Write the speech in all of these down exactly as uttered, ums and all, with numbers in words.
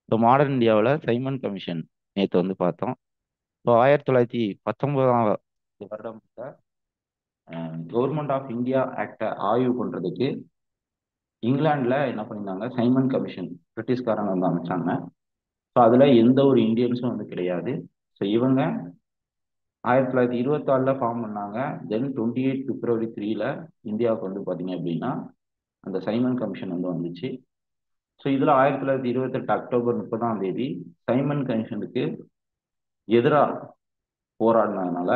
இப்போ மாடர்ன் இந்தியாவில் Simon commission நேற்று வந்து பார்த்தோம். இப்போ ஆயிரத்தி தொள்ளாயிரத்தி பத்தொன்பதாம் வருடம் கவர்மெண்ட் ஆஃப் இந்தியா ஆக்டை ஆய்வு பண்ணுறதுக்கு இங்கிலாந்துல என்ன பண்ணியிருந்தாங்க, சைமன் கமிஷன் பிரிட்டிஷ்காரங்க வந்து அமைச்சாங்க. ஸோ அதில் எந்த ஒரு இந்தியன்ஸும் வந்து கிடையாது. ஸோ இவங்க ஆயிரத்தி தொள்ளாயிரத்தி இருபத்தாறில் ஃபார்ம் பண்ணாங்க. தென் டுவெண்ட்டி எயிட் பிப்ரவரி த்ரீல இந்தியாவுக்கு வந்து பார்த்தீங்க அப்படின்னா அந்த சைமன் கமிஷன் வந்து வந்துச்சு. ஸோ இதில் ஆயிரத்தி தொள்ளாயிரத்தி இருபத்தெட்டு அக்டோபர் முப்பதாம் தேதி சைமன் கமிஷனுக்கு எதிராக போராடினதுனால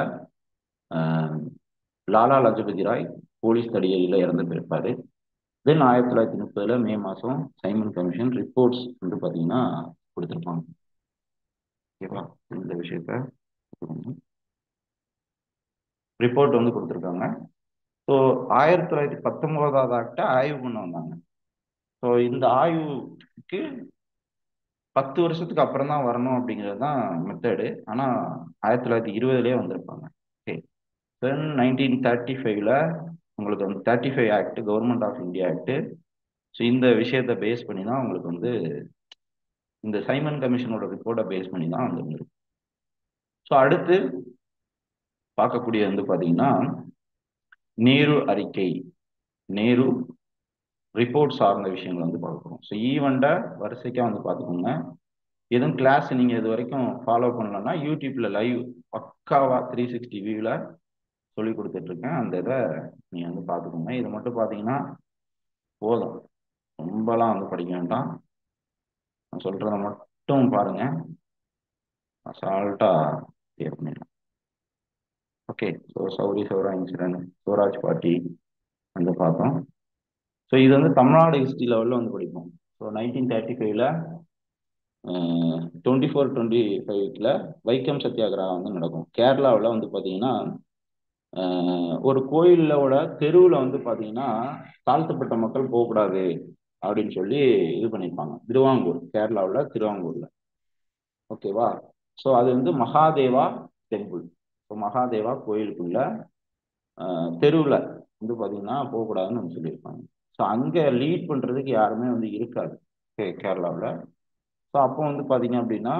லாலா லஜபதி ராய் போலீஸ் தடியடியில் இறந்து போயிருப்பாரு. தென் ஆயிரத்தி தொள்ளாயிரத்தி முப்பதுல மே மாதம் சைமன் கமிஷன் ரிப்போர்ட்ஸ் வந்து பார்த்தீங்கன்னா கொடுத்துருப்பாங்க. ஓகேவா? இந்த விஷயத்த ரிப்போர்ட் வந்து கொடுத்துருக்காங்க. ஸோ ஆயிரத்தி தொள்ளாயிரத்தி பத்தொன்பதாவது ஆக்ட ஆய்வு பண்ண வந்தாங்க. ஸோ இந்த ஆய்வுக்கு பத்து வருஷத்துக்கு அப்புறம் தான் வரணும் அப்படிங்கிறது தான் மெத்தடு. ஆனால் ஆயிரத்தி தொள்ளாயிரத்தி இருபதுலேயே வந்திருப்பாங்க. ஓகே. தென் நைன்டீன் தேர்ட்டி ஃபைவ்ல உங்களுக்கு வந்து thirty five act government of India act. So இந்த விஷயத்தை பேஸ் பண்ணி தான் உங்களுக்கு வந்து இந்த சைமன் கமிஷனோட ரிப்போர்ட்டை பேஸ் பண்ணி தான் வந்து ஸோ அடுத்து பார்க்கக்கூடிய வந்து பார்த்தீங்கன்னா நேரு அறிக்கை, நேரு ரிப்போர்ட் சார்ந்த விஷயங்கள் வந்து பார்க்குறோம். ஸோ ஈவெண்ட்டை வரிசைக்காக வந்து பார்த்துக்கோங்க. எதுவும் கிளாஸ் நீங்கள் இது வரைக்கும் ஃபாலோ பண்ணலன்னா யூடியூப்ல லைவ் பக்காவா த்ரீ சிக்ஸ்டி வியூவில் சொல்லி கொடுத்துட்ருக்கேன். அந்த இதை நீங்கள் வந்து பார்த்துக்கோங்க. இது மட்டும் பார்த்தீங்கன்னா போதும், ரொம்பலாம் வந்து படிக்க வேண்டாம். நான் சொல்கிறத மட்டும் பாருங்க, அசால்ட்டாக கிளியர் பண்ணிடலாம். Okay. So Chauri Chaura incident, Swaraj party வந்து பார்த்தோம். ஸோ இது வந்து தமிழ்நாடு ஹிஸ்ட்ரி லெவலில் வந்து படிப்போம். ஸோ நைன்டீன் தேர்ட்டி ஃபைவ்ல டுவெண்ட்டி ஃபோர் டுவெண்ட்டி ஃபைவ்ல வைக்கம் சத்தியாகிரகம் வந்து நடக்கும். கேரளாவில் வந்து பார்த்தீங்கன்னா ஒரு கோயிலோட தெருவில் வந்து பார்த்தீங்கன்னா தாழ்த்தப்பட்ட மக்கள் போகக்கூடாது அப்படின்னு சொல்லி இது பண்ணியிருப்பாங்க. திருவாங்கூர், கேரளாவில் திருவாங்கூர்ல. ஓகேவா? ஸோ அது வந்து மகாதேவா டெம்பிள். ஸோ மகாதேவா கோயிலுக்குள்ள தெருவில் வந்து பார்த்தீங்கன்னா போகக்கூடாதுன்னு வந்து சொல்லியிருப்பாங்க. ஸோ அங்கே லீட் பண்ணுறதுக்கு யாருமே வந்து இருக்காது கேரளாவில். ஸோ அப்போ வந்து பார்த்தீங்க அப்படின்னா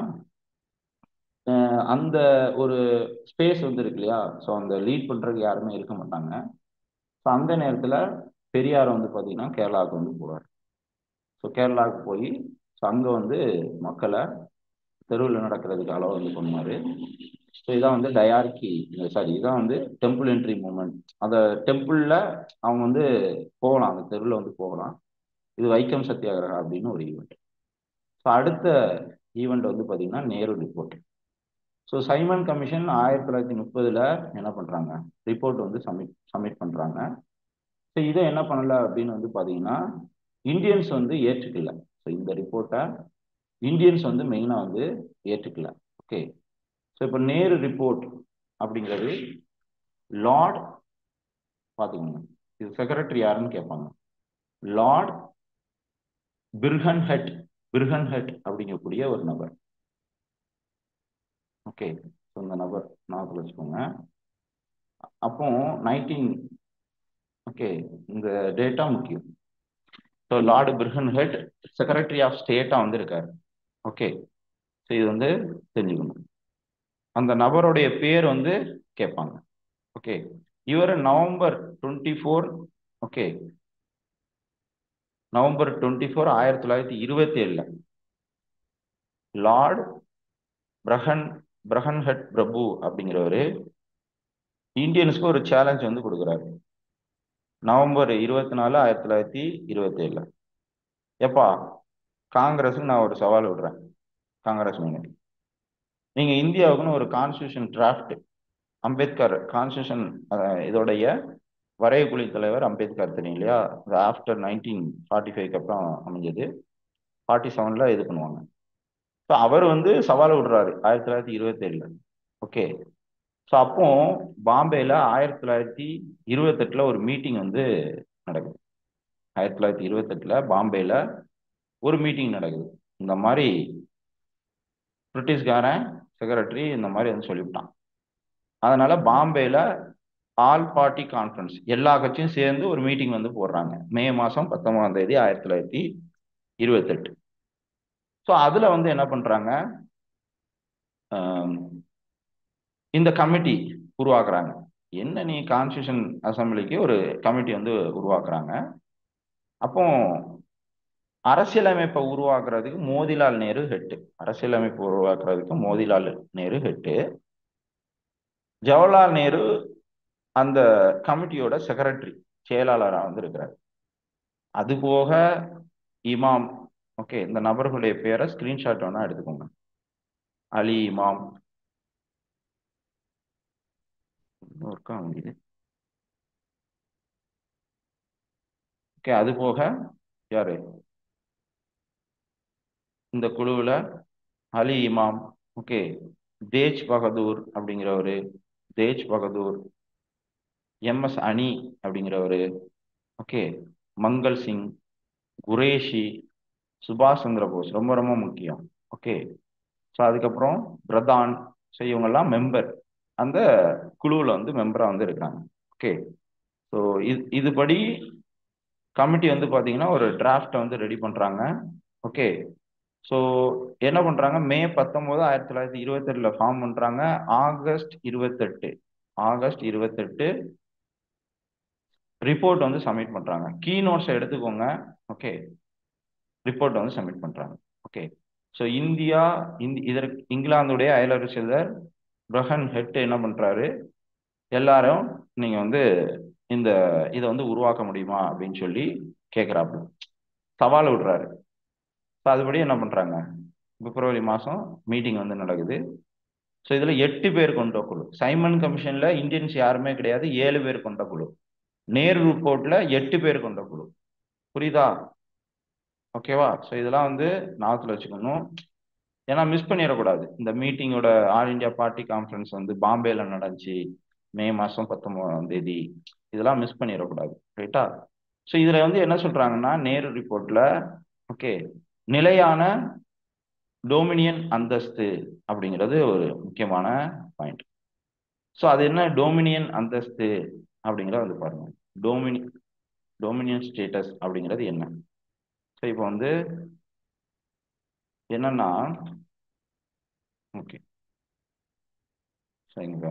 அந்த ஒரு ஸ்பேஸ் வந்து இருக்கு இல்லையா, ஸோ அந்த லீட் பண்ணுறதுக்கு யாருமே இருக்க மாட்டாங்க. ஸோ அந்த நேரத்தில் பெரியார் வந்து பார்த்தீங்கன்னா கேரளாவுக்கு வந்து போவார். ஸோ கேரளாவுக்கு போய் ஸோ அங்கே வந்து மக்களை தெருவில் நடக்கிறதுக்கு அளவு வந்து பண்ணுவார். ஸோ இதான் வந்து டயார்கி, சாரி இதான் வந்து டெம்பிள் என்ட்ரி மூமெண்ட். அந்த டெம்பிளில் அவங்க வந்து போகலாம், அந்த தெருவில் வந்து போகலாம். இது வைக்கம் சத்தியாகிரகா அப்படின்னு ஒரு ஈவெண்ட். ஸோ அடுத்த ஈவெண்ட் வந்து பார்த்தீங்கன்னா Nehru report. So Simon commission ஆயிரத்தி தொள்ளாயிரத்தி முப்பதுல என்ன பண்ணுறாங்க, ரிப்போர்ட் வந்து சப்மிட் சப்மிட் பண்ணுறாங்க. ஸோ இதை என்ன பண்ணல அப்படின்னு வந்து பார்த்தீங்கன்னா இந்தியன்ஸ் வந்து ஏற்றுக்கல. ஸோ இந்த ரிப்போர்ட்டை இந்தியன்ஸ் வந்து மெயினாக வந்து ஏற்றுக்கல. ஓகே. ஸோ இப்போ நேரு ரிப்போர்ட் அப்படிங்கிறது லார்ட், பார்த்துக்கோங்க இது செக்ரட்டரி யாருன்னு கேட்பாங்க, Lord Birkenhead, Birkenhead அப்படிங்கக்கூடிய ஒரு நபர். ஓகே. ஸோ இந்த நபர் ஞாபகத்தில் வச்சுக்கோங்க. அப்போ நைன்டீன், ஓகே, இந்த டேட்டா முக்கியம். So Lord Birkenhead secretary of ஸ்டேட்டா வந்து இருக்காரு. ஓகே. ஸோ இது வந்து தெரிஞ்சுக்கணும். அந்த நபருடைய பேர் வந்து கேட்பாங்க. ஓகே. இவர் November twenty four okay November twenty four ஆயிரத்தி தொள்ளாயிரத்தி இருபத்தி ஏழுல லார்ட் பிரஹன் பிரஹன்ஹட் பிரபு அப்படிங்கிறவரு இந்தியன்ஸ்க்கு ஒரு சேலஞ்ச் வந்து கொடுக்குறாரு. நவம்பர் இருபத்தி நாலு ஆயிரத்தி தொள்ளாயிரத்தி இருபத்தி ஏழுல எப்பா காங்கிரஸுக்கு நான் ஒரு சவால் விடுறேன். காங்கிரஸ் மீன் நீங்க இந்தியாவுக்குன்னு ஒரு கான்ஸ்டியூஷன் டிராஃப்ட், அம்பேத்கர் கான்ஸ்டியூஷன் இதோடைய வரைவுக்குழு தலைவர் அம்பேத்கர் தெரியும் இல்லையா, ஆஃப்டர் நைன்டீன் ஃபார்ட்டி ஃபைவ்க்கு அப்புறம் அமைஞ்சது, ஃபார்ட்டி செவன்ல இது பண்ணுவாங்க. ஸோ அவர் வந்து சவால் விடுறாரு ஆயிரத்தி தொள்ளாயிரத்தி இருபத்தி ஏழுல. ஓகே. ஸோ அப்போ பாம்பேல ஆயிரத்தி தொள்ளாயிரத்தி இருபத்தெட்டுல ஒரு மீட்டிங் வந்து நடக்குது. ஆயிரத்தி தொள்ளாயிரத்தி இருபத்தெட்டுல பாம்பேல ஒரு மீட்டிங் நடக்குது. இந்த மாதிரி பிரிட்டிஷ்காரன் செக்ரட்டரி இந்த மாதிரி வந்து சொல்லிவிட்டான். அதனால பாம்பேல ஆல் பார்ட்டி கான்ஃபரன்ஸ், எல்லா கட்சியும் சேர்ந்து ஒரு மீட்டிங் வந்து போடுறாங்க மே மாசம் பத்தொன்பதாம் தேதி ஆயிரத்தி தொள்ளாயிரத்தி இருபத்தெட்டு. ஸோ அதுல வந்து என்ன பண்றாங்க, இந்த கமிட்டி உருவாக்குறாங்க. என்ன நீ கான்ஸ்டியூஷன் அசம்பிளிக்கு ஒரு கமிட்டி வந்து உருவாக்குறாங்க. அப்போ அரசியலமைப்பை உருவாக்குறதுக்கு மோதிலால் நேரு ஹெட்டு. அரசியலமைப்பு உருவாக்குறதுக்கு மோதிலால் நேரு ஹெட்டு. ஜவஹர்லால் நேரு அந்த கமிட்டியோட செக்ரட்டரி, செயலாளராக வந்து இருக்கிறார். அது போக இமாம், ஓகே, இந்த நபர்களுடைய பேரை ஸ்கிரீன்ஷாட் வேணா எடுத்துக்கோங்க. அலி இமாம், ஒர்க்கா முடியுது. ஓகே, அது போக யாரு இந்த குழுவில், அலி இமாம், ஓகே, தேஜ் பகதூர் அப்படிங்கிறவரு, தேஜ் பகதூர், எம் எஸ் அனி அப்படிங்கிறவரு, ஓகே, மங்கள் சிங், குரேஷி, சுபாஷ் சந்திர போஸ், ரொம்ப ரொம்ப முக்கியம். ஓகே, ஸோ அதுக்கப்புறம் பிரதான், ஸோ இவங்கெல்லாம் மெம்பர், அந்த குழுவில் வந்து மெம்பராக வந்து இருக்காங்க. ஓகே, ஸோ இது இதுபடி கமிட்டி வந்து பார்த்தீங்கன்னா ஒரு டிராஃப்டை வந்து ரெடி பண்ணுறாங்க. ஓகே, ஸோ என்ன பண்ணுறாங்க, மே பத்தொம்போது ஆயிரத்தி தொள்ளாயிரத்தி இருபத்தெட்டில் ஃபார்ம் பண்ணுறாங்க. ஆகஸ்ட் இருபத்தெட்டு ஆகஸ்ட் இருபத்தெட்டு ரிப்போர்ட் வந்து சப்மிட் பண்ணுறாங்க. கீ நோட்ஸை எடுத்துக்கோங்க. ஓகே, ரிப்போர்ட் வந்து சப்மிட் பண்ணுறாங்க. ஓகே, ஸோ இந்தியா, இந்தி இதற்கு இங்கிலாந்துடைய அயலர் செல்வர் பிரஹன் ஹெட் என்ன பண்ணுறாரு, எல்லாரும் நீங்கள் வந்து இந்த இதை வந்து உருவாக்க முடியுமா அப்படின்னு சொல்லி கேட்குறாப்புல, சவால் விடுறாரு. ஸோ அதுபடி என்ன பண்ணுறாங்க, பிப்ரவரி மாதம் மீட்டிங் வந்து நடக்குது. ஸோ இதில் எட்டு பேர் கொண்ட குழு. சைமன் கமிஷனில் இந்தியன்ஸ் யாருமே கிடையாது, ஏழு பேர் கொண்ட குழு. நேரு ரிப்போர்ட்ல எட்டு பேர் கொண்ட குழு. புரியுதா? ஓகேவா? ஸோ இதெல்லாம் வந்து ஞாபகத்தில் வச்சுக்கணும், ஏன்னா மிஸ் பண்ணிடக்கூடாது. இந்த மீட்டிங்கோட ஆல் இண்டியா பார்ட்டி கான்ஃபரன்ஸ் வந்து பாம்பேல நடந்துச்சு மே மாதம் பத்தொன்பதாம் தேதி. இதெல்லாம் மிஸ் பண்ணிடக்கூடாது, ரைட்டா? ஸோ இதில் வந்து என்ன சொல்றாங்கன்னா, நேரு ரிப்போர்ட்ல, ஓகே, நிலையான டொமினியன் அந்தஸ்து அப்படிங்கிறது ஒரு முக்கியமான பாயிண்ட். ஸோ அது என்ன டொமினியன் அந்தஸ்து அப்படிங்கிறத வந்து பாருங்க. டொமினி டொமினியன் ஸ்டேட்டஸ் அப்படிங்கிறது என்ன? ஸோ இப்போ வந்து என்னன்னா, ஓகே, சரிங்க.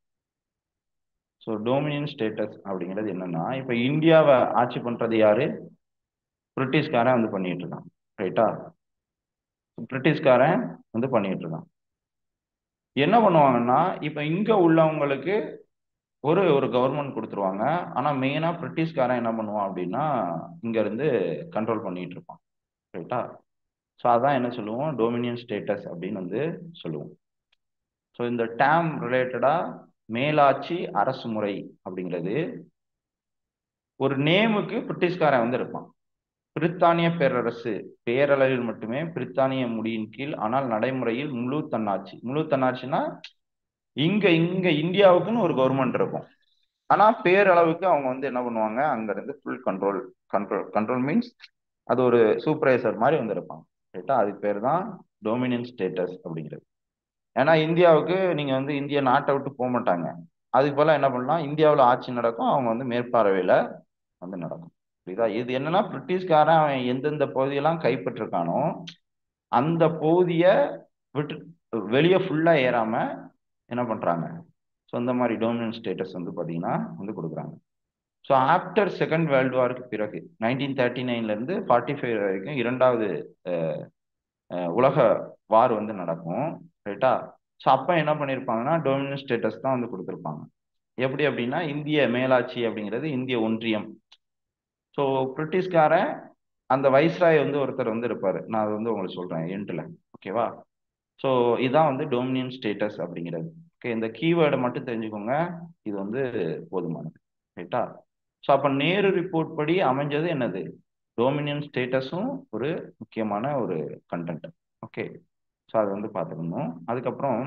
ஸோ டொமினியன் ஸ்டேட்டஸ் அப்படிங்கிறது என்னன்னா, இப்போ இந்தியாவை ஆட்சி பண்றது யாரு? பிரிட்டிஷ்காரன் வந்து பண்ணிட்டு இருக்கான், ரைட்டா? பிரிட்டிஷ்காரன் வந்து பண்ணிட்டு இருக்கான். என்ன பண்ணுவாங்கன்னா, இப்போ இங்க உள்ளவங்களுக்கு ஒரு ஒரு கவர்மெண்ட் கொடுத்துருவாங்க. ஆனா மெயினா பிரிட்டிஷ்காரன் என்ன பண்ணுவான் அப்படின்னா, இங்க இருந்து கண்ட்ரோல் பண்ணிட்டு இருப்பான், ரைட்டா? ஸோ அதான் என்ன சொல்லுவோம், டொமினியன் ஸ்டேட்டஸ் அப்படின்னு வந்து சொல்லுவோம். ஸோ இந்த டேம் ரிலேட்டடா மேலாட்சி அரசு முறை அப்படிங்கிறது ஒரு நேமுக்கு பிரிட்டிஷ்காரன் வந்து இருப்பான். பிரித்தானிய பேரரசு பேரளவில் மட்டுமே பிரித்தானிய முடியின் கீழ், ஆனால் நடைமுறையில் முழு தன்னாட்சி. முழு தன்னாட்சினா இங்க இங்க இந்தியாவுக்குன்னு ஒரு கவர்மெண்ட் இருக்கும், ஆனா பேரளவுக்கு அவங்க வந்து என்ன பண்ணுவாங்க, அங்க இருந்து full control. Control control means அது ஒரு சூப்பர்வைசர் மாதிரி வந்து இருப்பாங்க, ரைட்டா? அதுக்கு பேர் தான் டொமினியன் ஸ்டேட்டஸ் அப்படிங்கிறது. ஏன்னா இந்தியாவுக்கு நீங்க வந்து இந்திய நாட்டை விட்டு போக மாட்டாங்க. அதுக்கு போல என்ன பண்ணலாம், இந்தியாவில் ஆட்சி நடக்கும், அவங்க வந்து மேற்பார்வையில வந்து நடக்கும். புரியுதா? இது என்னன்னா, பிரிட்டிஷ்காரன் அவன் எந்தெந்த பகுதியெல்லாம் கைப்பற்றிருக்கானோ அந்த பகுதியை விட்டு வெளியே ஃபுல்லா ஏறாம என்ன பண்றாங்க, ஸோ இந்த மாதிரி டொமினியன் ஸ்டேட்டஸ் வந்து பாத்தீங்கன்னா வந்து கொடுக்குறாங்க. ஸோ ஆஃப்டர் செகண்ட் வேர்ல்டு வாருக்கு பிறகு நைன்டீன் தேர்ட்டி நைன்ல இருந்து ஃபார்ட்டி ஃபைவ் வரைக்கும் இரண்டாவது உலக வார் வந்து நடக்கும், ரைட்டா? ஸோ அப்போ என்ன பண்ணியிருப்பாங்கன்னா, டொமினியன் ஸ்டேட்டஸ் தான் வந்து கொடுத்துருப்பாங்க. எப்படி அப்படின்னா, இந்திய மேலாட்சி அப்படிங்கிறது இந்திய ஒன்றியம். ஸோ பிரிட்டிஷ்காரன் அந்த வைஸ்ராய் வந்து ஒருத்தர் வந்து இருப்பாரு, நான் அது வந்து உங்களுக்கு சொல்றேன் எண்ட்ல, ஓகேவா? ஸோ இதுதான் வந்து டொமினியன் ஸ்டேட்டஸ் அப்படிங்கிறது. ஓகே, இந்த கீவேர்டை மட்டும் தெரிஞ்சுக்கோங்க, இது வந்து போதுமானது, ரைட்டா? ஸோ அப்போ நேரு ரிப்போர்ட் படி அமைஞ்சது என்னது, டொமினியன் ஸ்டேட்டஸும் ஒரு முக்கியமான ஒரு கண்டென்ட். ஓகே, ஸோ அதை வந்து பார்த்துக்கணும். அதுக்கப்புறம்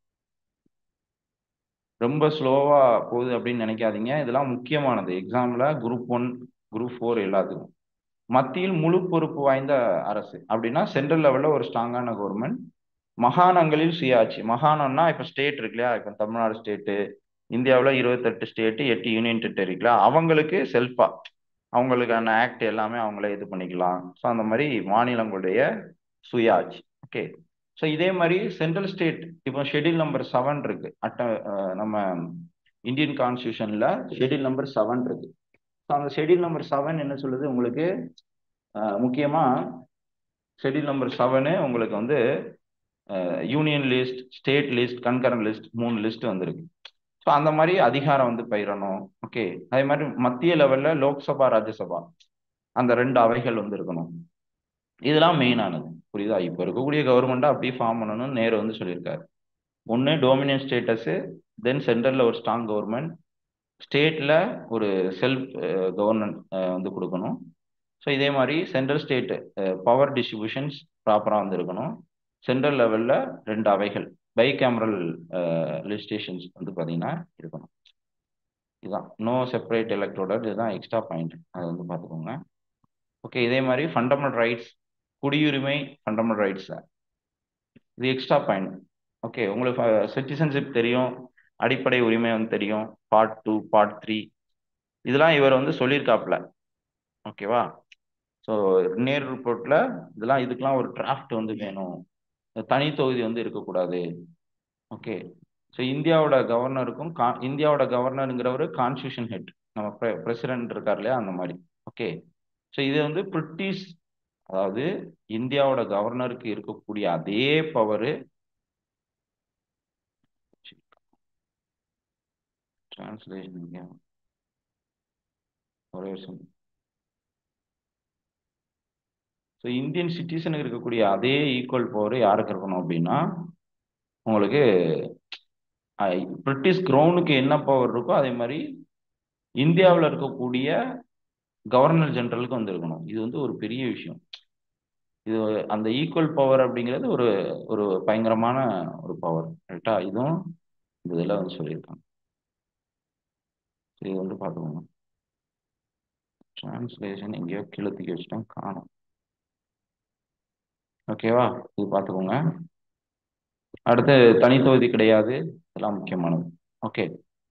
ரொம்ப ஸ்லோவா போகுது அப்படின்னு நினைக்காதீங்க, இதெல்லாம் முக்கியமானது. எக்ஸாம்ல குரூப் ஒன் குரூப் ஃபோர் எல்லாத்துக்கும். மத்தியில் முழு பொறுப்பு வாய்ந்த அரசு அப்படின்னா சென்ட்ரல் லெவல்ல ஒரு ஸ்ட்ராங்கான கவர்மெண்ட். மாகாணங்களில் சுயாட்சி. மாகாணம்னா இப்போ ஸ்டேட் இருக்கு இல்லையா, இப்போ தமிழ்நாடு ஸ்டேட்டு, இந்தியாவில் இருபத்தெட்டு ஸ்டேட்டு, எட்டு யூனியன் டெரிட்டரி இருக்குல்ல, அவங்களுக்கு செல்ஃபா அவங்களுக்கான ஆக்ட் எல்லாமே அவங்களே இது பண்ணிக்கலாம். ஸோ அந்த மாதிரி மாநிலங்களுடைய சுயாட்சி. ஓகே. ஸோ இதே மாதிரி சென்ட்ரல் ஸ்டேட் இப்போ ஷெட்யூல் நம்பர் செவன் இருக்கு அட்ட அஹ் நம்ம இந்தியன் கான்ஸ்டியூஷன்ல ஷெட்யூல் நம்பர் செவன் இருக்கு. ஸோ அந்த ஷெட்யூல் நம்பர் செவன் என்ன சொல்லுது உங்களுக்கு, அஹ், முக்கியமா ஷெட்யூல் நம்பர் செவனு உங்களுக்கு வந்து union list, state list, concurrent list, மூணு லிஸ்ட் வந்திருக்கு. ஸோ அந்த மாதிரி அதிகாரம் வந்து பயிரணும். ஓகே. அதே மாதிரி மத்திய லெவல்ல லோக்சபா, ராஜ்யசபா அந்த ரெண்டு அவைகள் வந்து இருக்கணும். இதெல்லாம் மெயினானது. புரியுதா? இப்போ இருக்கக்கூடிய கவர்மெண்ட்டை அப்படியே ஃபார்ம் பண்ணணும்னு நேரு வந்து சொல்லியிருக்காரு. ஒன்று டோமினியன் ஸ்டேட்டஸு, தென் சென்ட்ரலில் ஒரு ஸ்ட்ராங் கவர்மெண்ட், ஸ்டேட்டில் ஒரு செல்ஃப் கவர்னன்ஸ் வந்து கொடுக்கணும். ஸோ இதே மாதிரி சென்ட்ரல் ஸ்டேட் பவர் டிஸ்ட்ரிபியூஷன்ஸ் ப்ராப்பராக வந்து இருக்கணும். சென்ட்ரல் லெவலில் ரெண்டு அவைகள், பை கேமரல் லெஜிஸ்லேஷன்ஸ் வந்து பார்த்தீங்கன்னா இருக்கணும். இதுதான் நோ செப்பரேட் எலக்ட்ரோடர், இதுதான் எக்ஸ்ட்ரா பாயிண்ட், அதை வந்து பார்த்துக்கோங்க. ஓகே. இதே மாதிரி ஃபண்டமெண்டல் ரைட்ஸ், குடியுரிமை ஃபண்டமெண்டல் ரைட்ஸ், இது எக்ஸ்ட்ரா பாயிண்ட். ஓகே. உங்களுக்கு சிட்டிசன்ஷிப் தெரியும், அடிப்படை உரிமை வந்து தெரியும், பார்ட் டூ பார்ட் த்ரீ இதெல்லாம் இவர் வந்து சொல்லியிருக்காப்ல. ஓகேவா? ஸோ நேரு ரிப்போர்ட்ல இதெல்லாம் இதுக்கெல்லாம் ஒரு டிராஃப்ட் வந்து வேணும், தனி தொகுதி வந்து இருக்கக்கூடாது. ஓகே. ஸோ இந்தியாவோட கவர்னருக்கும் கா இந்தியாவோட கவர்னருங்கிறவர் கான்ஸ்டியூஷன் ஹெட், நம்ம பிரசிடென்ட் இருக்கார் இல்லையா, அந்த மாதிரி. ஓகே. ஸோ இது வந்து பிரிட்டிஷ், அதாவது இந்தியாவோட கவர்னருக்கு இருக்கக்கூடிய அதே பவரு டிரான்ஸ்லேஷன் ஒரே வருஷம். ஸோ இந்தியன் சிட்டிசனுக்கு இருக்கக்கூடிய அதே ஈக்குவல் பவர் யாருக்கு இருக்கணும் அப்படின்னா, உங்களுக்கு பிரிட்டிஷ் கிரவுனுக்கு என்ன பவர் இருக்கோ அதே மாதிரி இந்தியாவில் இருக்கக்கூடிய கவர்னர் ஜெனரலுக்கு வந்து இருக்கணும். இது வந்து ஒரு பெரிய விஷயம். இது அந்த ஈக்குவல் பவர் அப்படிங்கிறது ஒரு ஒரு பயங்கரமான ஒரு பவர். கரெக்டா? இதுவும் இந்த இதில் வந்து சொல்லியிருக்காங்க. இது வந்து பார்த்துக்கோங்க. டிரான்ஸ்லேஷன் எங்கேயோ கீழத்துக்கு வச்சுட்டேன், காணும். ஓகேவா? இது பார்த்துக்கோங்க. அடுத்து தனி தொகுதி கிடையாது, இதெல்லாம் முக்கியமானது. ஓகே.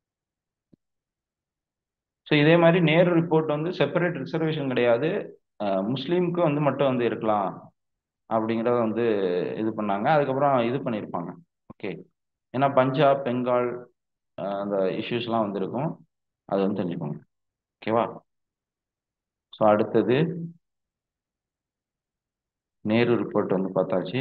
ஸோ இதே மாதிரி நேரு ரிப்போர்ட் வந்து செப்பரேட் ரிசர்வேஷன் கிடையாது, முஸ்லீமுக்கு வந்து மட்டும் வந்து இருக்கலாம் அப்படிங்கிறத வந்து இது பண்ணாங்க. அதுக்கப்புறம் இது பண்ணியிருப்பாங்க. ஓகே. ஏன்னா பஞ்சாப், பெங்கால் அந்த இஷ்யூஸ்லாம் வந்து இருக்கும், அது வந்து தெரிஞ்சுக்கோங்க. ஓகேவா? ஸோ அடுத்தது நேரு ரிப்போர்ட் வந்து பார்த்தாச்சு.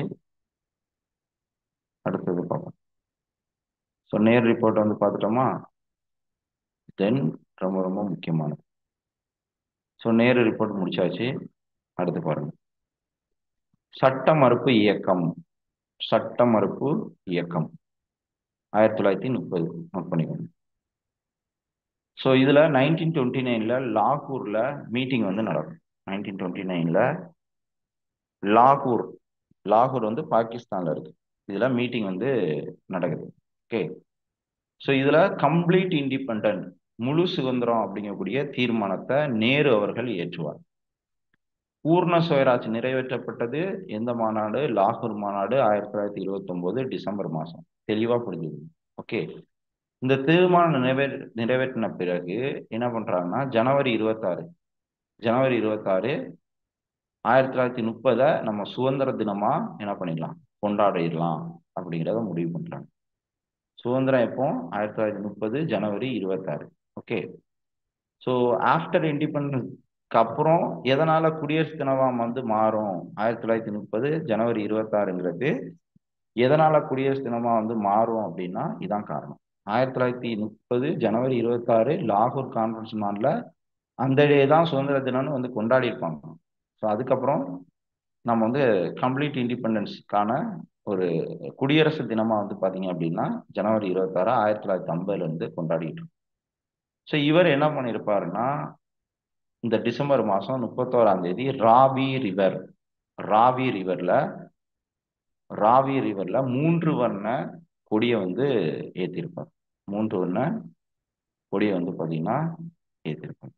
அடுத்தது பார்ப்போம். ஸோ நேரு ரிப்போர்ட் வந்து பார்த்துட்டோமா, தென் ரொம்ப ரொம்ப முக்கியமானது. ஸோ நேரு ரிப்போர்ட் முடிச்சாச்சு. அடுத்து பாருங்க, சட்ட மறுப்பு இயக்கம். சட்ட மறுப்பு இயக்கம் ஆயிரத்தி தொள்ளாயிரத்தி முப்பது நோட் பண்ணிக்கோங்க. ஸோ இதுல நைன்டீன் டுவெண்ட்டி நைன்ல லாகூர்ல மீட்டிங் வந்து நடக்கும். நைன்டீன் டுவெண்ட்டி நைன்ல லாகூர், லாகூர் வந்து பாகிஸ்தான்ல இருக்கு. இதுல மீட்டிங் வந்து நடக்குது. ஓகே. ஸோ இதுல கம்ப்ளீட் இண்டிபெண்டன்ட், முழு சுதந்திரம் அப்படிங்கக்கூடிய தீர்மானத்தை நேரு அவர்கள் ஏற்றுவார். பூர்ண சுயராஜ் நிறைவேற்றப்பட்டது எந்த மாநாடு? லாகூர் மாநாடு, ஆயிரத்தி தொள்ளாயிரத்தி இருபத்தி ஒன்பது டிசம்பர் மாசம். தெளிவா புரிஞ்சுது. ஓகே. இந்த தீர்மானம் நிறைவே நிறைவேற்றின பிறகு என்ன பண்றாங்கன்னா, ஜனவரி இருபத்தாறு ஜனவரி இருபத்தாறு ஆயிரத்தி தொள்ளாயிரத்தி முப்பதை நம்ம சுதந்திர தினமா என்ன பண்ணிடலாம், கொண்டாடிடலாம் அப்படிங்கிறத முடிவு பண்றாங்க. சுதந்திரம் எப்போ? ஆயிரத்தி தொள்ளாயிரத்தி முப்பது ஜனவரி இருபத்தாறு. ஓகே. ஸோ ஆஃப்டர் இண்டிபெண்டன்ஸ்க்கு அப்புறம் எதனால குடியரசு தினமாக வந்து மாறும்? ஆயிரத்தி தொள்ளாயிரத்தி முப்பது ஜனவரி இருபத்தாறுங்கிறது எதனால குடியரசு தினமா வந்து மாறும் அப்படின்னா, இதான் காரணம். ஆயிரத்தி தொள்ளாயிரத்தி முப்பது ஜனவரி இருபத்தாறு லாகூர் கான்ஃபரன்ஸ் மான்ல அந்த டே தான் சுதந்திர தினம்னு வந்து கொண்டாடி இருப்பாங்க. ஸோ அதுக்கப்புறம் நம்ம வந்து கம்ப்ளீட் இண்டிபெண்டன்ஸ்க்கான ஒரு குடியரசு தினமா வந்து பாத்தீங்க அப்படின்னா ஜனவரி இருபத்தாறு ஆயிரத்தி தொள்ளாயிரத்தி ஐம்பதுல இருந்து கொண்டாடிட்டு இருக்கோம். ஸோ இவர் என்ன பண்ணியிருப்பாருன்னா, இந்த டிசம்பர் மாசம் முப்பத்தோராம் தேதி ராவி ரிவர் ராவி ரிவர்ல ராவி ரிவர்ல மூன்று வண்ண கொடியை வந்து ஏற்றிருப்பார். மூன்று வண்ண கொடியை வந்து பாத்தீங்கன்னா ஏற்றிருப்பார்.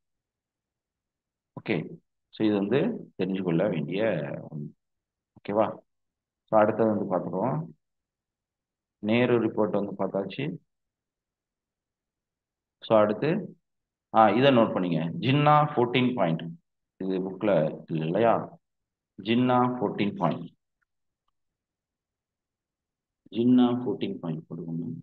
ஓகே. ஸோ இது வந்து தெரிஞ்சு கொள்ள வேண்டிய ஒன்று. ஓகேவா? ஸோ அடுத்தது வந்து பார்த்துருவோம். நேரு ரிப்போர்ட் வந்து பார்த்தாச்சு. ஸோ அடுத்து ஆ இதை நோட் பண்ணிங்க, ஜின்னா ஃபோர்டீன் பாயிண்ட், இது புக்கில் இல்லை இல்லையா? Jinnah fourteen point Jinnah fourteen point கொடுக்கணும்.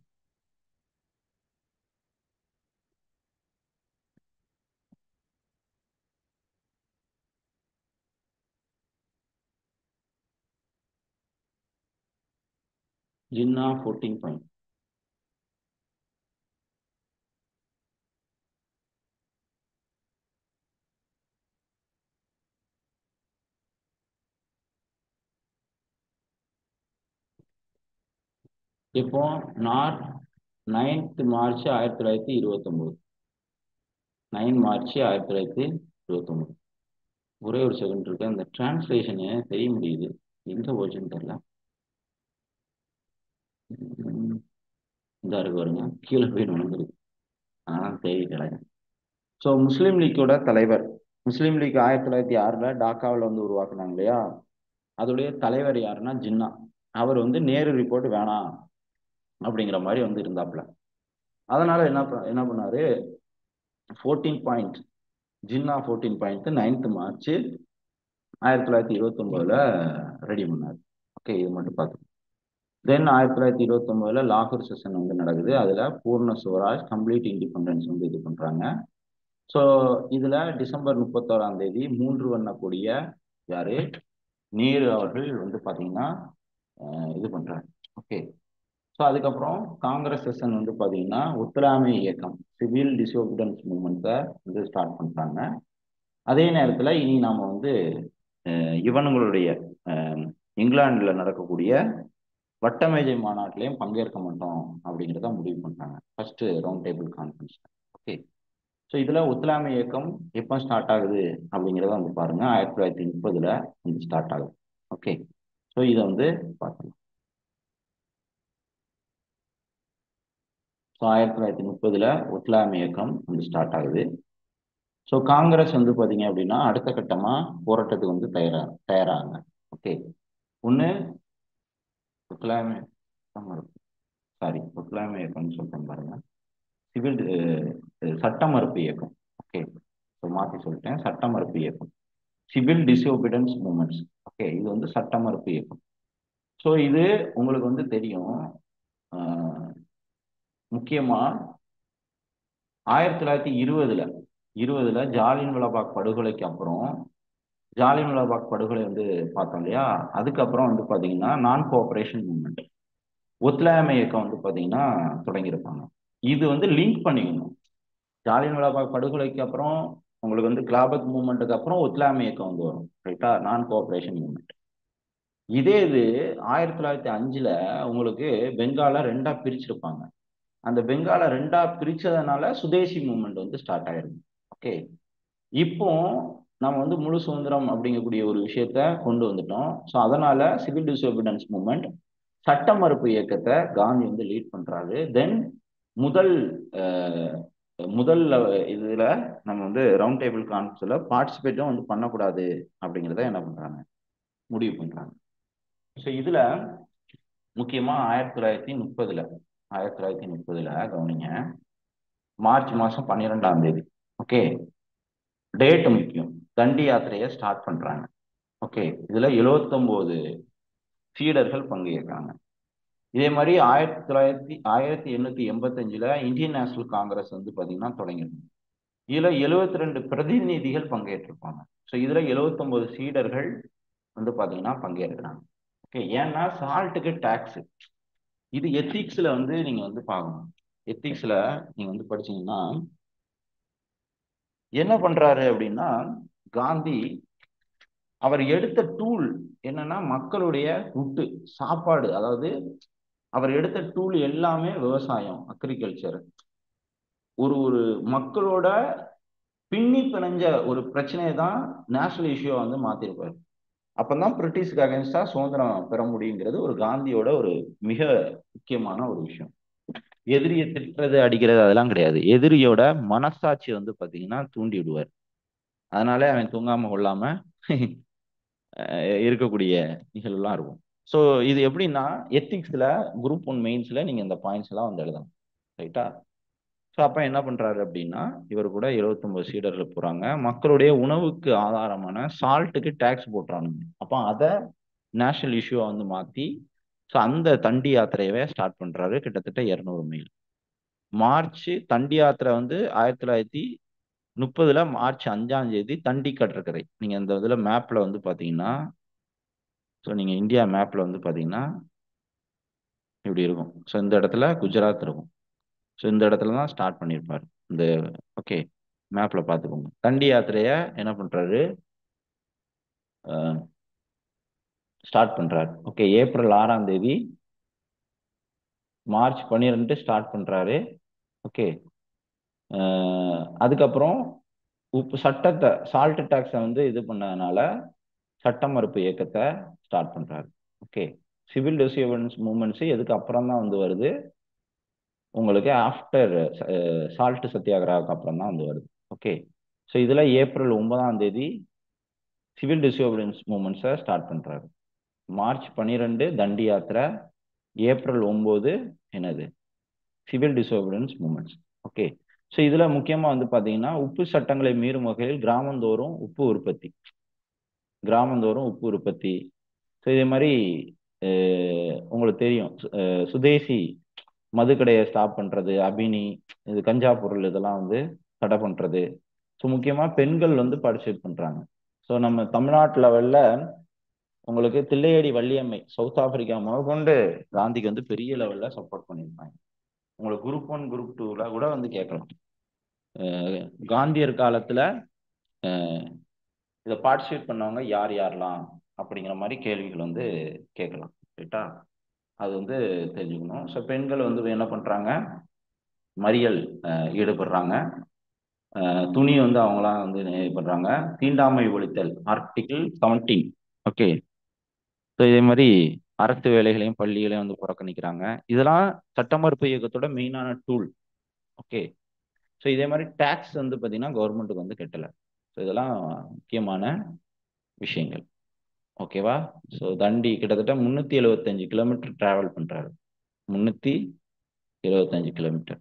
ஜின்னா ஃபோர்டீன் பாயிண்ட் இப்போ நார்த் நைன்த் மார்ச் ஆயிரத்தி தொள்ளாயிரத்தி இருபத்தி ஒன்பது நைன் மார்ச் ஆயிரத்தி தொள்ளாயிரத்தி இருபத்தி ஒன்பது ஒரே ஒரு செகண்ட் இருக்கு. அந்த டிரான்ஸ்லேஷனு தெரிய முடியுது, எங்க போச்சுன்னு தெரியல. இந்த இருக்கு வருங்க, கீழே போய் நுழைஞ்சிருக்கு, ஆனால் தெரியல. ஸோ முஸ்லீம் லீக்கோட தலைவர், முஸ்லீம் லீக் ஆயிரத்தி தொள்ளாயிரத்தி ஆறுல டாக்காவில் வந்து உருவாக்குனாங்க இல்லையா, அதோடைய தலைவர் யாருன்னா ஜின்னா. அவர் வந்து நேரு ரிப்போர்ட் வேணாம் அப்படிங்கிற மாதிரி வந்து இருந்தாப்புல. அதனால என்ன என்ன பண்ணாரு, fourteen point Jinnah fourteen point ninth March ஆயிரத்தி தொள்ளாயிரத்தி இருபத்தி ஒன்பதுல ரெடி பண்ணாரு. ஓகே, இது மட்டும் பார்த்து. தென் ஆயிரத்தி தொள்ளாயிரத்தி இருபத்தி ஒன்பதுல லாகூர் செஷன் வந்து நடக்குது. அதுல பூர்ண சுவராஜ் கம்ப்ளீட் இண்டிபெண்டன்ஸ் வந்து இது பண்றாங்க. ஸோ இதுல டிசம்பர் முப்பத்தோராம் தேதி மூன்று வண்ண கொடிய யாரு நேரு அவர்கள் வந்து பாத்தீங்கன்னா இது பண்றாங்க. ஓகே, ஸோ அதுக்கப்புறம் காங்கிரஸ் செஷன் வந்து பாத்தீங்கன்னா ஒத்துழையாமை இயக்கம் சிவில் டிசோபிடன்ஸ் மூவ்மெண்ட்டை வந்து ஸ்டார்ட் பண்றாங்க. அதே நேரத்துல இனி நாம வந்து இவனுங்களுடைய இங்கிலாந்துல நடக்கக்கூடிய வட்டமேஜை மாநாட்டிலையும் பங்கேற்க மாட்டோம் அப்படிங்கிறத முடிவு பண்றாங்க, first round table conference. Okay, so இதுல ஒத்துழையாமை இயக்கம் எப்போ ஸ்டார்ட் ஆகுது அப்படிங்கிறத வந்து பாருங்க, ஆயிரத்தி தொள்ளாயிரத்தி முப்பதுல வந்து ஸ்டார்ட் ஆகுது. ஓகே, ஸோ இதை வந்து பார்க்கலாம். ஸோ ஆயிரத்தி தொள்ளாயிரத்தி முப்பதுல ஒத்துழையாமை இயக்கம் வந்து ஸ்டார்ட் ஆகுது. ஸோ காங்கிரஸ் வந்து பார்த்தீங்க அப்படின்னா அடுத்த கட்டமா போராட்டத்துக்கு வந்து தயாரா தயாராங்க. ஓகே, ஒன்று ஒத்துழையாமை சாரி ஒத்துழையாமை இயக்கம்னு சொல்றேன் பாருங்க, சிவில் சட்ட மறுப்பு இயக்கம். ஓகே, ஸோ மாற்றி சொல்லிட்டேன், சட்ட மறுப்பு இயக்கம் சிவில் டிசோபிடன்ஸ் மூவ்மெண்ட்ஸ். ஓகே, இது வந்து சட்ட மறுப்பு இயக்கம். ஸோ இது உங்களுக்கு வந்து தெரியும், முக்கியமா ஆயிரத்தி தொள்ளாயிரத்தி இருபதுல இருபதுல ஜாலியன் வாலாபாக் படுகொலைக்கு அப்புறம், ஜாலியன் வாலாபாக் படுகொலை வந்து பார்த்தோம் இல்லையா, அதுக்கப்புறம் வந்து பாத்தீங்கன்னா நான் கோஆபரேஷன் மூவ்மெண்ட் ஒத்துழையாமை இயக்கம் வந்து பாத்தீங்கன்னா தொடங்கியிருப்பாங்க. இது வந்து லிங்க் பண்ணிக்கணும், ஜாலியன் வாலாபாக் படுகொலைக்கு அப்புறம் உங்களுக்கு வந்து கிளாபத் மூவ்மெண்ட்டுக்கு அப்புறம் ஒத்துழையாமை இயக்கம் வந்து வரும், ரைட்டா, நான் கோஆபரேஷன் மூவ்மெண்ட். இதே இது ஆயிரத்தி தொள்ளாயிரத்தி அஞ்சுல உங்களுக்கு பெங்கால ரெண்டா பிரிச்சிருப்பாங்க. அந்த பெங்கால ரெண்டா பிரிச்சதுனால சுதேசி மூவ்மெண்ட் வந்து ஸ்டார்ட் ஆயிருக்கு. ஓகே, இப்போ நம்ம வந்து முழு சுதந்திரம் அப்படிங்கக்கூடிய ஒரு விஷயத்த கொண்டு வந்துட்டோம். ஸோ அதனால சிவில் டிசோபிடன்ஸ் மூவ்மெண்ட் சட்ட மறுப்பு இயக்கத்தை காந்தி வந்து லீட் பண்றாரு. தென் முதல் முதல் இதுல நம்ம வந்து ரவுண்ட் டேபிள் கான்ஃபரன்ஸ்ல பார்ட்டிசிபேட்டும் வந்து பண்ணக்கூடாது அப்படிங்கிறத என்ன பண்றாங்க, முடிவு பண்றாங்க. ஸோ இதுல முக்கியமா ஆயிரத்தி தொள்ளாயிரத்தி முப்பதுல ஆயிரத்தி தொள்ளாயிரத்தி முப்பதுல கவனிங்க, மார்ச் மாசம் பன்னிரெண்டாம் தேதி. ஓகே, டேட் முக்கியம், தண்டி யாத்திரையை ஸ்டார்ட் பண்றாங்க. ஓகே, இதுல எழுவத்தி ஒன்பது சீடர்கள் பங்கேற்கிறாங்க. இதே மாதிரி ஆயிரத்தி தொள்ளாயிரத்தி ஆயிரத்தி எண்ணூத்தி எண்பத்தி அஞ்சுல இந்தியன் நேஷனல் காங்கிரஸ் வந்து பாத்தீங்கன்னா தொடங்கிடும். இதுல எழுவத்தி ரெண்டு பிரதிநிதிகள் பங்கேற்றிருப்பாங்க. ஸோ இதுல எழுவத்தி ஒன்பது சீடர்கள் வந்து பாத்தீங்கன்னா பங்கேற்கிறாங்க. ஓகே, ஏன்னா சால்ட்டுக்கு டாக்ஸ், இது எத்திக்ஸ்ல வந்து நீங்க வந்து பார்க்கணும். எத்திக்ஸ்ல நீங்க வந்து படிச்சீங்கன்னா என்ன பண்றாரு அப்படின்னா, காந்தி அவர் எடுத்த டூல் என்னன்னா மக்களுடைய ஃபுட்டு சாப்பாடு, அதாவது அவர் எடுத்த டூல் எல்லாமே விவசாயம், அக்ரிகல்ச்சர். ஒரு ஒரு மக்களோட பின்னி பிணைஞ்ச ஒரு பிரச்சனையை தான் நேஷனல் இஷ்யூ வந்து மாத்திருப்பாரு. அப்பதான் பிரிட்டிஷ்க்கு அகேன்ஸ்டா சுதந்திரம் பெற முடியுங்கிறது ஒரு காந்தியோட ஒரு மிக முக்கியமான ஒரு விஷயம். எதிரியை திட்டுறது அடிக்கிறது அதெல்லாம் கிடையாது, எதிரியோட மனசாட்சி வந்து பாத்தீங்கன்னா தூண்டி விடுவார். அதனால அவன் தூங்காம கொள்ளாம இருக்கக்கூடிய நிகழ்வுலாம் இருக்கும். ஸோ இது எப்படின்னா எத்திக்ஸ்ல குரூப் ஒன் மெயின்ஸ்ல நீங்க இந்த பாயிண்ட்ஸ் எல்லாம் வந்து எழுதணும், ரைட்டா. ஸோ ஸோ அப்போ என்ன பண்றாரு அப்படின்னா இவர் கூட எழுபத்தொன்பது சீடர்கள் போறாங்க. மக்களுடைய உணவுக்கு ஆதாரமான சால்ட்டுக்கு டேக்ஸ் போட்டுறானுங்க. அப்போ அதை நேஷனல் இஷ்யூவை வந்து மாற்றி ஸோ அந்த தண்டி யாத்திரையவே ஸ்டார்ட் பண்றாரு, கிட்டத்தட்ட இருநூறு மைல். மார்ச் தண்டி யாத்திரை வந்து ஆயிரத்தி தொள்ளாயிரத்தி முப்பதுல மார்ச் அஞ்சாம் தேதி தண்டி கடற்கரை. நீங்க இந்த இதுல மேப்ல வந்து பாத்தீங்கன்னா, ஸோ நீங்க இந்தியா மேப்ல வந்து பாத்தீங்கன்னா இப்படி இருக்கும். ஸோ இந்த இடத்துல குஜராத் இருக்கும். ஸோ இந்த இடத்துல தான் ஸ்டார்ட் பண்ணியிருப்பாரு இந்த. ஓகே, மேப்ல பார்த்துக்கோங்க. தண்டி யாத்திரைய என்ன பண்றாரு, ஸ்டார்ட் பண்றாரு. ஓகே, ஏப்ரல் ஆறாம் தேதி மார்ச் பன்னிரெண்டு ஸ்டார்ட் பண்றாரு. ஓகே, அதுக்கப்புறம் உப்பு சட்டத்தை சால்ட் டாக்ஸை வந்து இது பண்ணதுனால சட்ட மறுப்பு இயக்கத்தை ஸ்டார்ட் பண்றாரு. ஓகே, சிவில் டிசோபியன்ஸ் மூவ்மெண்ட்ஸ் எதுக்கு அப்புறம் தான் வந்து வருது, உங்களுக்கு ஆஃப்டர் சால்ட் சத்தியாகிரகாவுக்கு அப்புறம் தான் வந்து வருது. ஓகே, ஸோ இதுல ஏப்ரல் ஒன்பதாம் தேதி சிவில் டிசோபியன்ஸ் மூவ்மெண்ட்ஸை ஸ்டார்ட் பண்றாரு. மார்ச் பன்னிரெண்டு தண்டி யாத்திரை, ஏப்ரல் ஒன்பது என்னது civil disobedience movements. Okay, so இதுல முக்கியமா வந்து பாத்தீங்கன்னா உப்பு சட்டங்களை மீறும் வகையில் கிராமந்தோறும் உப்பு உற்பத்தி கிராமந்தோறும் உப்பு உற்பத்தி ஸோ இதே மாதிரி உங்களுக்கு தெரியும் சுதேசி மதுக்கடையை ஸ்டாப் பண்றது, அபினி இது கஞ்சா பொருள் இதெல்லாம் வந்து தடை பண்றது. ஸோ முக்கியமா பெண்கள் வந்து பார்ட்டிசிபேட் பண்றாங்க. ஸோ நம்ம தமிழ்நாட்டு லெவல்ல உங்களுக்கு தில்லையடி வள்ளியம்மை சவுத் ஆப்பிரிக்கா முதற்கொண்டு காந்திக்கு வந்து பெரிய லெவல்ல சப்போர்ட் பண்ணியிருப்பாங்க. உங்களுக்கு குரூப் ஒன் குரூப் டூல கூட வந்து கேட்கலாம், காந்தியர் காலத்துல இதை பார்ட்டிசிபேட் பண்ணவங்க யார் யாரெல்லாம் அப்படிங்கிற மாதிரி கேள்விகள் வந்து கேட்கலாம். ரைட்டா, அது வந்து தெரிஞ்சுக்கணும். ஸோ பெண்கள் வந்து என்ன பண்றாங்க, மறியல் ஈடுபடுறாங்க. துணி வந்து அவங்களாம் வந்து பண்றாங்க. தீண்டாமை ஒழித்தல் ஆர்டிகிள் செவன்டீன். ஓகே, ஸோ இதே மாதிரி அரசு வேலைகளையும் பள்ளிகளையும் வந்து புறக்கணிக்கிறாங்க. இதெல்லாம் சட்ட மறுப்பு இயக்கத்தோட மெயினான டூல். ஓகே, ஸோ இதே மாதிரி டேக்ஸ் வந்து பார்த்தீங்கன்னா கவர்மெண்ட்டுக்கு வந்து கட்டலை. ஸோ இதெல்லாம் முக்கியமான விஷயங்கள். ஓகேவா, ஸோ தண்டி கிட்டத்தட்ட முன்னூத்தி எழுபத்தஞ்சு கிலோமீட்டர் டிராவல் பண்றாரு. முன்னூத்தி எழுபத்தஞ்சு கிலோமீட்டர்.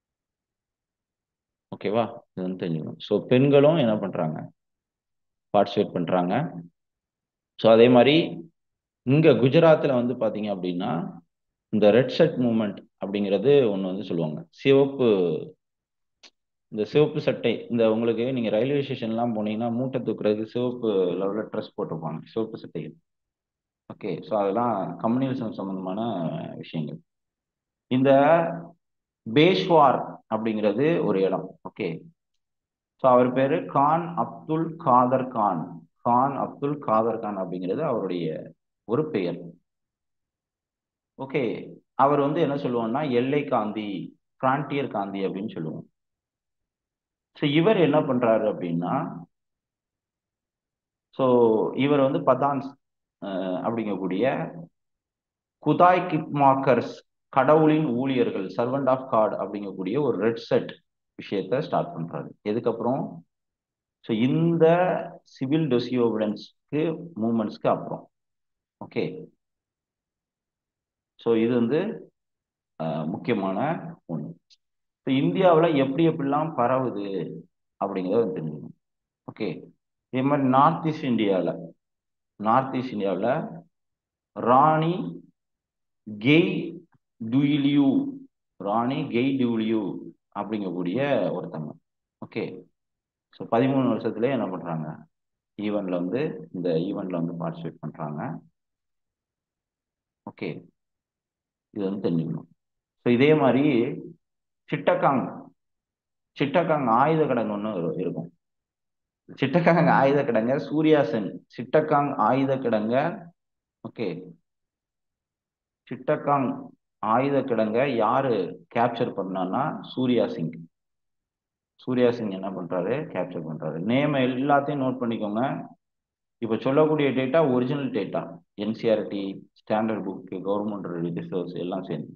ஓகேவா, இது வந்து தெரிஞ்சுக்கணும். ஸோ பெண்களும் என்ன பண்றாங்க, பார்ட்டிசிபேட் பண்றாங்க. ஸோ அதே மாதிரி இங்க குஜராத்தில் வந்து பாத்தீங்க அப்படின்னா இந்த ரெட் ஷர்ட் மூவ்மெண்ட் அப்படிங்கிறது ஒன்று வந்து சொல்லுவாங்க. சிவப்பு இந்த சிவப்பு சட்டை, இந்த உங்களுக்கு நீங்க ரயில்வே ஸ்டேஷன்லாம் போனீங்கன்னா மூட்டை தூக்குறதுக்கு சிவப்பு லெவலில் ட்ரெஸ் போட்டிருப்பாங்க, சிவப்பு சட்டைகள். ஓகே, ஸோ அதெல்லாம் கம்யூனிசம் சம்பந்தமான விஷயங்கள். இந்த பேஷ்வார் அப்படிங்கிறது ஒரு இடம். ஓகே, ஸோ அவர் பேரு கான் அப்துல் காதர் கான். கான் அப்துல் காதர் கான் அப்படிங்கிறது அவருடைய ஒரு பெயர். ஓகே, அவர் வந்து என்ன சொல்லுவோம்னா எல்லை காந்தி, பிராண்டியர் காந்தி அப்படின்னு சொல்லுவோம். ஸோ இவர் என்ன பண்றாரு அப்படின்னா, ஸோ இவர் வந்து பதான்ஸ் அப்படிங்கக்கூடிய குதாய் கிப்மாக்கர்ஸ் கடவுளின் ஊழியர்கள், சர்வெண்ட் ஆஃப் காட் அப்படிங்கக்கூடிய ஒரு ரெட் செட் விஷயத்த ஸ்டார்ட் பண்றாரு. எதுக்கப்புறம், ஸோ இந்த சிவில் டிசோபியன்ஸ்க்கு மூவ்மெண்ட்ஸ்க்கு அப்புறம். ஓகே, ஸோ இது வந்து முக்கியமான ஒன்று. ஸோ இந்தியாவில் எப்படி எப்படிலாம் பரவுது அப்படிங்கிறத தெரிஞ்சுக்கணும். ஓகே, இதே மாதிரி நார்த் ஈஸ்ட் இந்தியாவில் நார்த் ஈஸ்ட் இந்தியாவில் ராணி கெய் டுயிலியூ ராணி கெய் டியூலியூ அப்படிங்கக்கூடிய ஒருத்தங்க. ஓகே, ஸோ பதிமூணு வருஷத்துலேயே என்ன பண்ணுறாங்க, ஈவெண்ட்ல வந்து இந்த ஈவெண்ட்ல வந்து பார்ட்டிசிபேட் பண்ணுறாங்க. ஓகே, இது வந்து தெரிஞ்சுக்கணும். ஸோ இதே மாதிரி சிட்டகாங் சிட்டகாங் ஆயுத கிடங்கு ஒன்று இருக்கும். சிட்டகாங் ஆயுத கிடங்க சூர்யா சென் சிட்டகாங் ஆயுத கிடங்க ஓகே, சிட்டகாங் ஆயுத கிடங்க யாரு கேப்சர் பண்ணான்னா சூர்யா சிங். சூர்யா சிங் என்ன பண்றாரு, கேப்சர் பண்றாரு. நேம் எல்லாத்தையும் நோட் பண்ணிக்கோங்க. இப்ப சொல்லக்கூடிய data original data, NCERT standard book, government resource எல்லாம் சேர்ந்து.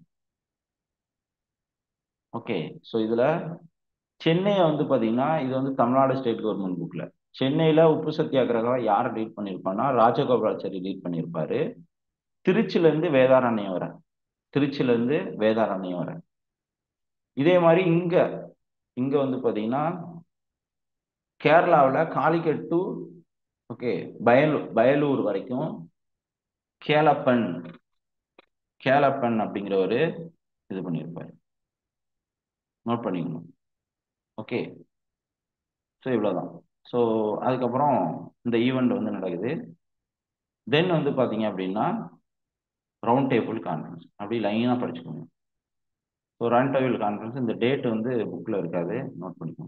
ஓகே, ஸோ இதுல சென்னையை வந்து பாத்தீங்கன்னா இது வந்து தமிழ்நாடு ஸ்டேட் கவர்மெண்ட் புக்ல சென்னையில உப்பு சத்தியாகிரகம் யார் லீட் பண்ணியிருப்பான்னா ராஜகோபாலாச்சாரி லீட் பண்ணியிருப்பாரு. திருச்சில இருந்து வேதாரண்யம் வர திருச்சில இருந்து வேதாரண்யம் வர இதே மாதிரி இங்க இங்க வந்து பாத்தீங்கன்னா கேரளாவில் காலிக்கட் டு ஓகே பயலூர் பயலூர் வரைக்கும் கேலப்பன் கேலப்பன் அப்படிங்கிறவரு இது பண்ணியிருப்பாரு. நோட் பண்ணிக்கணும். ஓகே, ஸோ இவ்வளோதான். ஸோ அதுக்கப்புறம் இந்த ஈவெண்ட் வந்து நடக்குது. தென் வந்து பார்த்தீங்க அப்படின்னா ரவுண்ட் டேபிள் கான்ஃபரன்ஸ் அப்படி லைனாக படிச்சுக்கோங்க. ஸோ ரவுண்ட் டேபிள் கான்ஃபரன்ஸ் இந்த டேட் வந்து புக்கில் இருக்காது, நோட் பண்ணிக்கோங்க.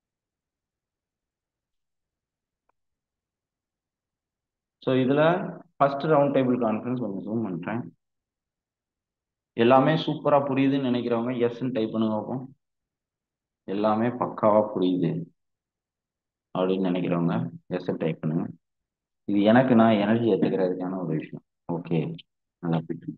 ஸோ இதில் ஃபர்ஸ்ட் ரவுண்ட் டேபிள் கான்ஃபரன்ஸ் கொஞ்சம் ஜூம் பண்ணுறேன். எல்லாமே சூப்பராக புரியுதுன்னு நினைக்கிறவங்க எஸ்ன்னு டைப் பண்ணுங்க பார்ப்போம். எல்லாமே பக்காவாக புரியுது அப்படின்னு நினைக்கிறவங்க எஸ் டைப் பண்ணுங்க. இது எனக்கு நான் எனர்ஜி எடுத்துக்கிறதுக்கான ஒரு விஷயம். ஓகே, நல்லா போயிட்டு.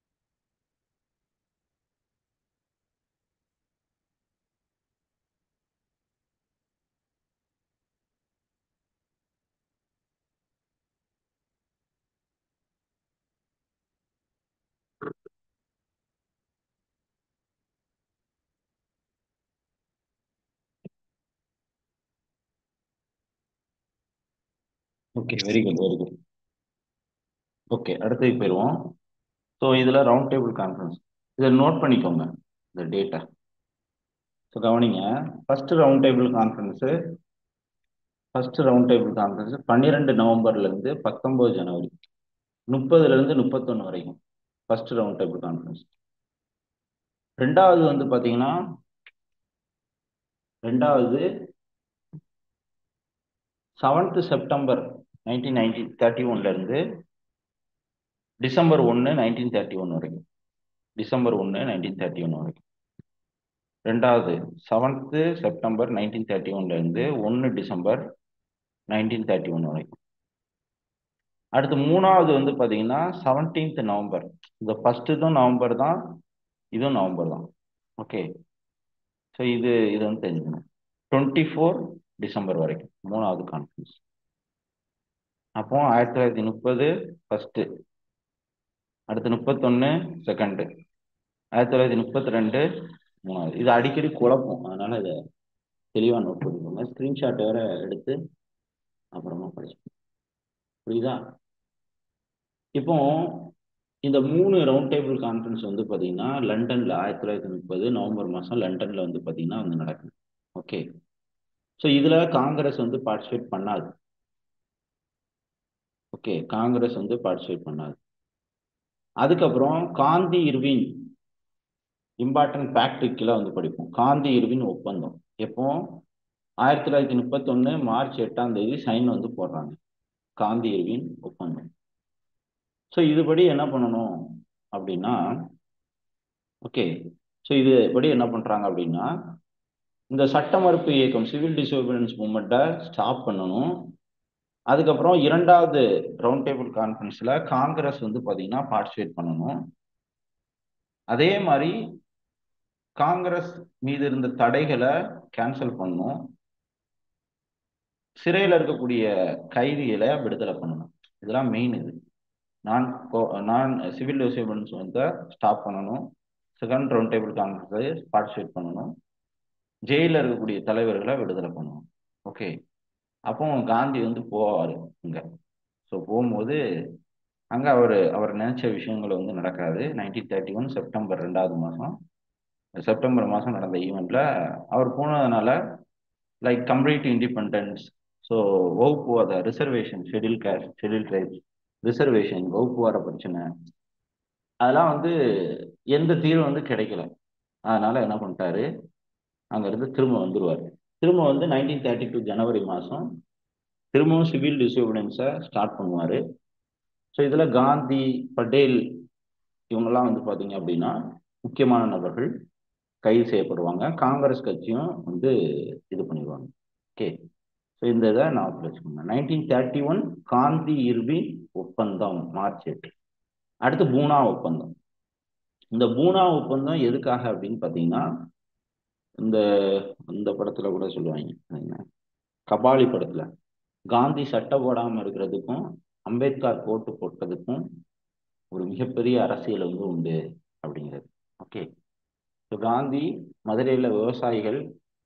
Okay, very good very good. Okay, அடுத்தது போயிடுவோம். ஸோ இதில் ரவுண்ட் டேபிள் கான்ஃபரன்ஸ் இதை நோட் பண்ணிக்கோங்க இந்த டேட்டை. ஸோ கவனிங்க, first round table conference first round table conference பன்னிரெண்டு நவம்பர்லேருந்து பத்தொம்போது ஜனவரி முப்பதுலேருந்து முப்பத்தொன்று வரைக்கும் ஃபர்ஸ்ட் ரவுண்ட் டேபிள் கான்ஃபரன்ஸ். ரெண்டாவது வந்து பார்த்தீங்கன்னா ரெண்டாவது seventh September nineteen ninety thirty ஒன்லேருந்து டிசம்பர் ஒன்று நைன்டீன் தேர்ட்டி ஒன் வரைக்கும் டிசம்பர் ஒன்று நைன்டீன் தேர்ட்டி ஒன் வரைக்கும். ரெண்டாவது செவன்த்து செப்டம்பர் நைன்டீன் தேர்ட்டி ஒன்லேருந்து ஒன்று டிசம்பர் நைன்டீன் தேர்ட்டி ஒன் வரைக்கும். அடுத்து மூணாவது வந்து பார்த்தீங்கன்னா செவன்டீன்த் நவம்பர். இந்த ஃபர்ஸ்ட் இதுவும் நவம்பர் தான், இதுவும் நவம்பர் தான். ஓகே, ஸோ இது இது வந்து தெரிஞ்சுக்கணும். டுவெண்ட்டி ஃபோர் டிசம்பர் வரைக்கும் மூணாவது கான்ஃபரன்ஸ். அப்போ ஆயிரத்தி தொள்ளாயிரத்தி முப்பது ஃபர்ஸ்ட், அடுத்து முப்பத்தொன்னு செகண்டு, ஆயிரத்தி தொள்ளாயிரத்தி முப்பத்தி ரெண்டு மூணாவது. இது அடிக்கடி குழப்பம், அதனால இதை தெளிவாக நோட் பண்ணிக்கோங்க. ஸ்கிரீன்ஷாட் வேற எடுத்து அப்புறமா படிச்சுக்கோங்க. புரியுதா? இப்போ இந்த மூணு ரவுண்ட் டேபிள் கான்ஃபரன்ஸ் வந்து பார்த்தீங்கன்னா லண்டன்ல ஆயிரத்தி தொள்ளாயிரத்தி முப்பது நவம்பர் மாதம் லண்டன்ல வந்து பார்த்தீங்கன்னா வந்து நடக்கும். ஓகே, ஸோ இதில் காங்கிரஸ் வந்து பார்ட்டிசிபேட் பண்ணாது. ஓகே, காங்கிரஸ் வந்து பார்ட்டிசிபேட் பண்ணாது. அதுக்கப்புறம் காந்தி இர்வின் இம்பார்ட்டன்ட் ஃபேக்டுக்கெல்லாம் வந்து படிப்போம். காந்தி இர்வின் ஒப்பந்தம் எப்போ ஆயிரத்தி தொள்ளாயிரத்தி முப்பத்தொன்னு மார்ச் எட்டாம் தேதி சைன் வந்து போடுறாங்க, காந்தி இர்வின் ஒப்பந்தம். ஸோ இதுபடி என்ன பண்ணணும் அப்படின்னா ஓகே, ஸோ இது படி என்ன பண்றாங்க அப்படின்னா இந்த சட்ட மறுப்பு இயக்கம் சிவில் டிசோபியன்ஸ் மூவ்மெண்ட்டை ஸ்டாப் பண்ணணும். அதுக்கப்புறம் இரண்டாவது ரவுண்ட் டேபிள் கான்ஃபரன்ஸ்ல காங்கிரஸ் வந்து பார்த்தீங்கன்னா பார்ட்டிசிபேட் பண்ணணும். அதே மாதிரி காங்கிரஸ் மீது இருந்த தடைகளை கேன்சல் பண்ணணும். சிறையில் இருக்கக்கூடிய கைதிகளை விடுதலை பண்ணணும். இதெல்லாம் மெயின். இது நான் நான் சிவில் டிசோபியன்ஸ் வந்து ஸ்டாப் பண்ணணும். Second round table conference participate பண்ணணும். ஜெயிலில் இருக்கக்கூடிய தலைவர்களை விடுதலை பண்ணணும். ஓகே, அப்போ காந்தி வந்து போவார் இங்கே. ஸோ போகும்போது அங்கே அவர் அவர் நினைச்ச விஷயங்கள் வந்து நடக்காது. நைன்டீன் தேர்ட்டி ஒன் செப்டம்பர் ரெண்டாவது மாதம் செப்டம்பர் மாதம் நடந்த ஈவெண்ட்டில் அவர் போனதுனால லைக் கம்ப்ளீட் இண்டிபெண்டன்ஸ். ஸோ வகுப்பு வாத reservation, schedule caste, schedule tribes reservation, வகுப்பு வார பிரச்சனை, அதெல்லாம் வந்து எந்த தீர்வு வந்து கிடைக்கல. அதனால என்ன பண்ணிட்டாரு, அங்கேருந்து திரும்ப வந்துடுவார். திரும்ப வந்து நைன்டீன் தேர்ட்டி டூ ஜனவரி மாதம் திரும்பவும் சிவில் டிசோபியன்ஸை ஸ்டார்ட் பண்ணுவார். ஸோ இதில் காந்தி, பட்டேல் இவங்கெல்லாம் வந்து பார்த்தீங்க அப்படின்னா முக்கியமான நபர்கள் கைது செய்யப்படுவாங்க. காங்கிரஸ் கட்சியும் வந்து இது பண்ணிடுவாங்க. ஓகே, ஸோ இந்த இதை நான் வச்சுக்கோங்க. Nineteen thirty one Gandhi Irwin ஒப்பந்தம் மார்ச் எட்டு. அடுத்து பூனா ஒப்பந்தம். இந்த பூனா ஒப்பந்தம் எதுக்காக அப்படின்னு பார்த்தீங்கன்னா இந்த இந்த படத்துல கூட சொல்லுவாங்க, கபாலி படத்துல காந்தி சட்டை போடாமல் இருக்கிறதுக்கும் அம்பேத்கர் கோட்டு போட்டதுக்கும் ஒரு மிகப்பெரிய அரசியல் வந்து உண்டு அப்படிங்கிறது. ஓகே, ஸோ காந்தி மதுரையில் விவசாயிகள்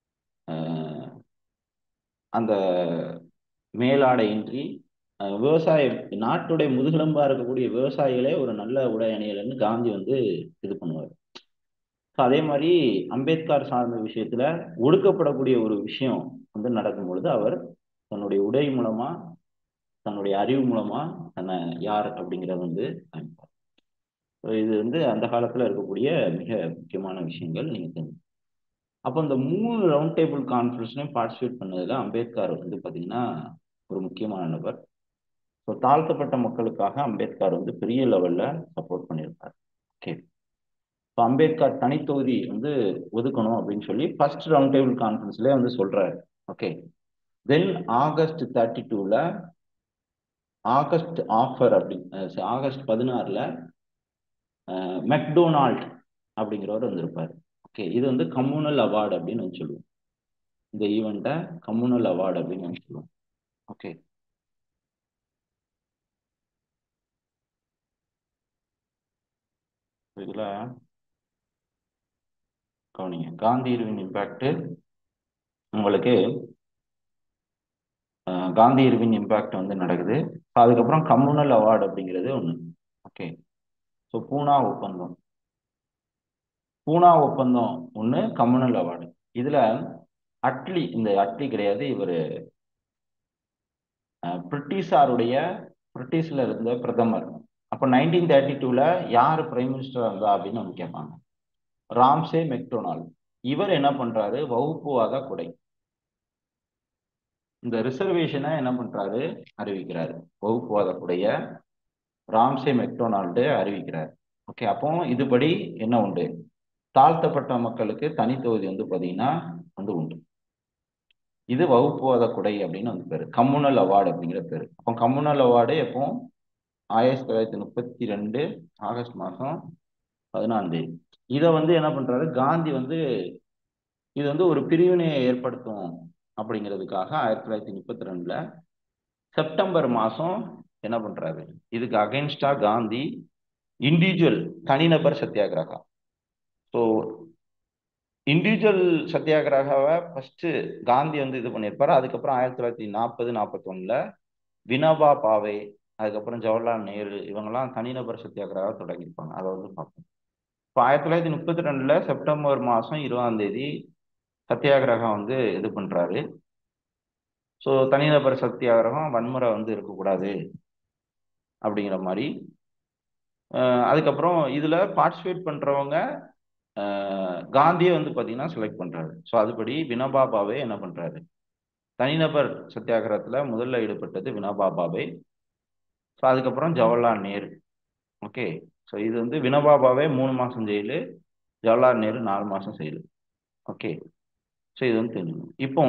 அந்த மேலாடையின்றி விவசாய நாட்டுடைய முதுகெலும்பா இருக்கக்கூடிய விவசாயிகளே ஒரு நல்ல உடை அணியலன்னு காந்தி வந்து இது பண்ணுவார். ஸோ அதே மாதிரி அம்பேத்கர் சார்ந்த விஷயத்துல ஒடுக்கப்படக்கூடிய ஒரு விஷயம் வந்து நடக்கும் பொழுது அவர் தன்னுடைய உடை மூலமா தன்னுடைய அறிவு மூலமா தன்னை யார் அப்படிங்கிறத வந்து காமிப்பார். இது வந்து அந்த காலத்துல இருக்கக்கூடிய மிக முக்கியமான விஷயங்கள் நீங்க தெரிஞ்சு. அப்போ இந்த மூணு ரவுண்ட் டேபிள் கான்ஃபரன்ஸ்லையும் பார்ட்டிசிபேட் பண்ணதுல அம்பேத்கர் வந்து பார்த்தீங்கன்னா ஒரு முக்கியமான நபர். ஸோ தாழ்த்தப்பட்ட மக்களுக்காக அம்பேத்கர் வந்து பெரிய லெவல்ல சப்போர்ட் பண்ணியிருக்கார். ஓகே, இப்போ அம்பேத்கர் தனித்தொகுதி வந்து ஒதுக்கணும் அப்படின்னு சொல்லி ஃபர்ஸ்ட் ரவுண்ட் டேபிள் கான்ஃபரன்ஸ்லேயே வந்து சொல்றாரு. ஓகே, தென் ஆகஸ்ட் தேர்ட்டி டூல ஆகஸ்ட் ஆஃபர் அப்படி ஆகஸ்ட் பதினாறுல மெக்டொனால்ட் அப்படிங்கிறவர் வந்திருப்பார். ஓகே, இது வந்து கம்யூனல் அவார்டு அப்படின்னு வந்து சொல்லுவோம். இந்த ஈவெண்ட்டை கம்யூனல் அவார்டு அப்படின்னு வந்து சொல்லுவோம். ஓகே, இதுல கவனிங்க, காந்தி இருவின் இம்பாக்ட் உங்களுக்கு காந்தி இருவின் இம்பாக்ட் வந்து நடக்குது. அதுக்கப்புறம் கம்யூனல் அவார்டு அப்படிங்கிறது ஒன்று. ஓகே, ஸோ பூனா ஒப்பந்தம் பூனா ஒப்பந்தம் ஒன்று, கம்யூனல் அவார்டு. இதுல அட்லி, இந்த அட்லி கிடையாது, இவர் பிரிட்டிஷாருடைய பிரிட்டிஷ்ல இருந்த பிரதமர். அப்போ நைன்டீன் தேர்ட்டி டூல யார் பிரைம் மினிஸ்டர் இருந்தா அப்படின்னு வந்து கேட்பாங்க. Ramsay MacDonald. இவர் என்ன பண்றாரு, வகுப்புவாத கொடை இந்த ரிசர்வேஷனை என்ன பண்றாரு, அறிவிக்கிறாரு. வகுப்புவாத கொடைய ராம்சே மெக்டொனால்டு அறிவிக்கிறார். ஓகே, அப்போ இதுபடி என்ன உண்டு, தாழ்த்தப்பட்ட மக்களுக்கு தனித்தொகுதி வந்து பாத்தீங்கன்னா வந்து உண்டு. இது வகுப்புவாத கொடை அப்படின்னு வந்து பேரு, கம்யூனல் அவார்டு அப்படிங்கிற பேரு. அப்போ கம்யூனல் அவார்டு எப்போ, ஆயிரத்தி தொள்ளாயிரத்தி முப்பத்தி ரெண்டு ஆகஸ்ட் மாதம் பதினாலாம் தேதி. இதை வந்து என்ன பண்றாரு காந்தி வந்து, இது வந்து ஒரு பிரிவினையை ஏற்படுத்தும் அப்படிங்கிறதுக்காக ஆயிரத்தி தொள்ளாயிரத்தி முப்பத்தி ரெண்டுல செப்டம்பர் மாசம் என்ன பண்றாரு, இதுக்கு அகைன்ஸ்டா காந்தி இண்டிவிஜுவல் தனிநபர் சத்தியாகிரகா. ஸோ இண்டிவிஜுவல் சத்தியாகிரகாவை ஃபர்ஸ்ட் காந்தி வந்து இது பண்ணியிருப்பாரு. அதுக்கப்புறம் ஆயிரத்தி தொள்ளாயிரத்தி நாற்பது நாற்பத்தி ஒண்ணுல வினோபா பாவே, அதுக்கப்புறம் ஜவஹர்லால் நேரு, இவங்கெல்லாம் தனிநபர் சத்தியாகிரகா தொடங்கியிருப்பாங்க. அதை வந்து பார்ப்போம். இப்போ ஆயிரத்தி தொள்ளாயிரத்தி முப்பத்தி ரெண்டுல செப்டம்பர் மாசம் இருபதாம் தேதி சத்தியாகிரகம் வந்து இது பண்றாரு. ஸோ தனிநபர் சத்தியாகிரகம் வன்முறை வந்து இருக்கக்கூடாது அப்படிங்கிற மாதிரி. அதுக்கப்புறம் இதுல பார்ட்டிசிபேட் பண்றவங்க காந்தியே வந்து பாத்தீங்கன்னா செலக்ட் பண்றாரு. ஸோ அதுபடி வினோபா பாவே என்ன பண்றாரு, தனிநபர் சத்தியாகிரகத்துல முதல்ல ஈடுபட்டது வினோபா பாவே. ஸோ அதுக்கப்புறம் ஜவஹர்லால் நேரு. ஓகே, ஸோ இது வந்து வினோபா பாவே மூணு மாசம் ஜெயிலு, ஜவஹர்லால் நேரு நாலு மாசம் ஜெயிலு. ஓகே, ஸோ இது வந்து தெரிஞ்சுக்கணும். இப்போ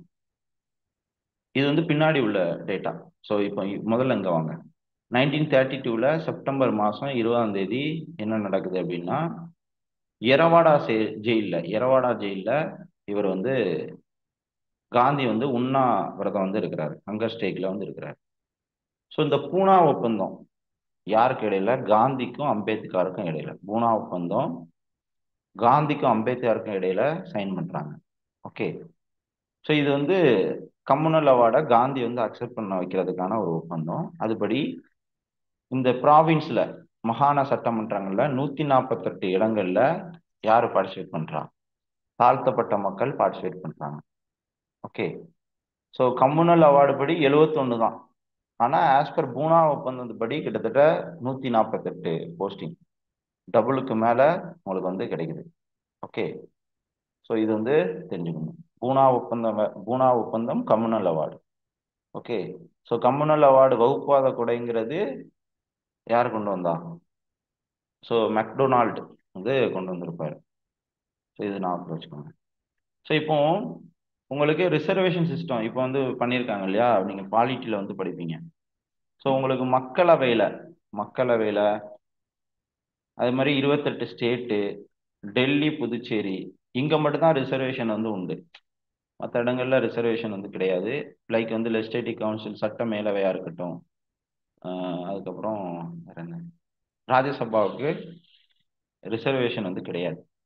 இது வந்து பின்னாடி உள்ள டேட்டா. ஸோ இப்போ முதல்ல இங்க வாங்க. நைன்டீன் தேர்ட்டி டூல செப்டம்பர் மாசம் இருபதாம் தேதி என்ன நடக்குது அப்படின்னா, எரவாடா ஜெயில எரவாடா ஜெயில இவர் வந்து காந்தி வந்து உண்ணா விரதம் வந்து இருக்கிறாரு, ஹங்கர் ஸ்ட்ரைக்ல வந்து இருக்கிறாரு. ஸோ இந்த பூனா ஒப்பந்தம் யாருக்கு இடையில, காந்திக்கும் அம்பேத்கருக்கும் இடையில. பூனா ஒப்பந்தம் காந்திக்கும் அம்பேத்கருக்கும் இடையில சைன் பண்றாங்க. ஓகே, ஸோ இது வந்து கம்யூனல் அவார்டை காந்தி வந்து அக்செப்ட் பண்ண வைக்கிறதுக்கான ஒரு ஒப்பந்தம். அதுபடி இந்த ப்ராவின்ஸ்ல மாகாண சட்டமன்றங்கள்ல நூத்தி நாற்பத்தி எட்டு இடங்கள்ல யாரு பார்ட்டிசிபேட் பண்றா, தாழ்த்தப்பட்ட மக்கள் பார்ட்டிசிபேட் பண்றாங்க. ஓகே, ஸோ கம்யூனல் அவார்டு படி எழுவத்தி ஒன்று தான். ஆனா ஆஸ் பர் பூனா ஒப்பந்தப்படி கிட்டத்தட்ட நூத்தி நாற்பத்தி எட்டு போஸ்டிங், டபுளுக்கு மேல உங்களுக்கு வந்து கிடைக்குது. ஓகே, ஸோ இது வந்து தெரிஞ்சுக்கணும். பூனா ஒப்பந்தம் பூனா ஒப்பந்தம் communal award. Okay, so communal award வகுப்பாத கொடைங்கிறது யார் கொண்டு வந்தா, ஸோ மெக்டொனால்டு வந்து கொண்டு வந்திருப்பாரு. ஸோ இது நான் வச்சுக்கோங்க. ஸோ இப்போ உங்களுக்கு ரிசர்வேஷன் சிஸ்டம் இப்போ வந்து பண்ணியிருக்காங்க இல்லையா, நீங்க பாலிட்டியில வந்து படிப்பீங்க. ஸோ உங்களுக்கு மக்களவையில மக்களவையில அது மாதிரி இருபத்தெட்டு ஸ்டேட்டு, டெல்லி, புதுச்சேரி, இங்க மட்டும்தான் ரிசர்வேஷன் வந்து உண்டு. மற்ற இடங்கள்ல ரிசர்வேஷன் வந்து கிடையாது. லைக் வந்து லெஜிஸ்லேட்டிவ் கவுன்சில் சட்ட மேலவையா இருக்கட்டும், அதுக்கப்புறம் வேற என்ன, ராஜ்யசபாவுக்கு ரிசர்வேஷன் வந்து கிடையாது.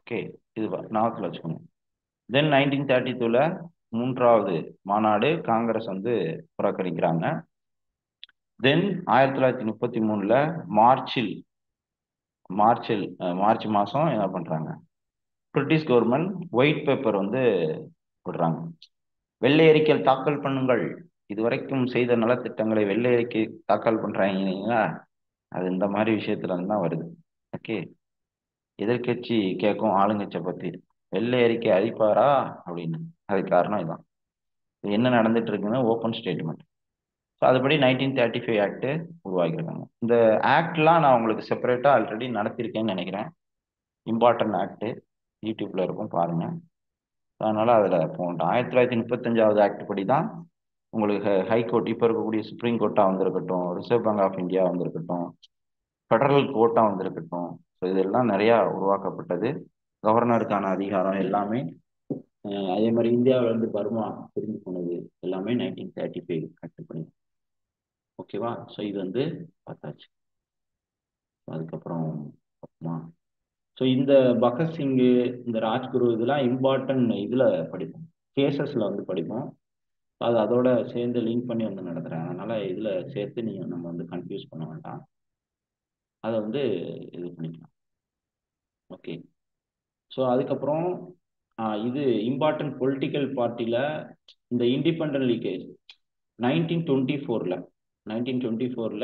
ஓகே, இது ஞாபகத்தில் வச்சுக்கோங்க. தென் நைன்டீன் தேர்ட்டி டூல மூன்றாவது மாநாடு காங்கிரஸ் வந்து புறக்கணிக்கிறாங்க. தென் ஆயிரத்தி தொள்ளாயிரத்தி முப்பத்தி மூணுல மார்ச்சில் மார்ச்சில் மார்ச் மாசம் என்ன பண்றாங்க, பிரிட்டிஷ் கவர்மெண்ட் ஒயிட் பேப்பர் வந்து விடுறாங்க. வெள்ளை அறிக்கை தாக்கல் பண்ணுங்கள், இதுவரைக்கும் செய்த நலத்திட்டங்களை வெள்ளை அறிக்கை தாக்கல் பண்றாங்க. அது இந்த மாதிரி விஷயத்துல இருந்து தான் வருது. ஓகே, எதிர்கட்சி கேட்கும் ஆளுங்கட்சியை பத்தி, வெள்ளை அறிக்கை அழிப்பாரா அப்படின்னு. அதுக்கு காரணம் இதான். இது என்ன நடந்துட்டு இருக்குன்னு ஓப்பன் ஸ்டேட்மெண்ட். ஸோ அதுபடி நைன்டீன் தேர்ட்டி ஃபைவ் ஆக்ட் உருவாக்கியிருக்காங்க. இந்த ஆக்ட்லாம் நான் உங்களுக்கு செப்பரேட்டாக ஆல்ரெடி நடத்திருக்கேன்னு நினைக்கிறேன். இம்பார்ட்டன்ட் ஆக்ட் யூடியூப்ல இருக்கும், பாருங்க. அதனால அதில் போகட்டும். ஆயிரத்தி தொள்ளாயிரத்தி முப்பத்தஞ்சாவது ஆக்ட் படி தான் உங்களுக்கு ஹைகோர்ட், இப்போ இருக்கக்கூடிய சுப்ரீம் கோர்ட்டா வந்திருக்கட்டும், ரிசர்வ் பேங்க் ஆஃப் இந்தியா வந்திருக்கட்டும், ஃபெடரல் கோர்ட்டா வந்திருக்கட்டும், ஸோ இதெல்லாம் நிறையா உருவாக்கப்பட்டது. கவர்னருக்கான அதிகாரம் எல்லாமே, அதே மாதிரி இந்தியாவில இருந்து பர்மா பிரிஞ்சு போனது எல்லாமே நைன்டீன் தேர்ட்டி ஃபைவ் ஆக்ட் பண்ணி. ஓகேவா? ஸோ இது வந்து பார்த்தாச்சு. அதுக்கப்புறம் ஸோ இந்த பகத்சிங்கு, இந்த ராஜ்குரு, இதெல்லாம் இம்பார்ட்டன்ட் இதில் படிப்போம், கேசஸில் வந்து படிப்போம். அது அதோட சேர்ந்து லிங்க் பண்ணி வந்து நடத்துகிறேன். அதனால் இதில் சேர்த்து நீங்கள் நம்ம வந்து கன்ஃபியூஸ் பண்ண வேண்டாம், அதை வந்து இது பண்ணிக்கலாம். ஓகே, ஸோ அதுக்கப்புறம் இது இம்பார்ட்டன்ட் பொலிட்டிக்கல் பார்ட்டியில் இந்த இண்டிபெண்டன்ட் லீக்கேஜ் நைன்டீன் டுவெண்ட்டி ஃபோரில் நைன்டீன் டுவெண்ட்டி ஃபோரில்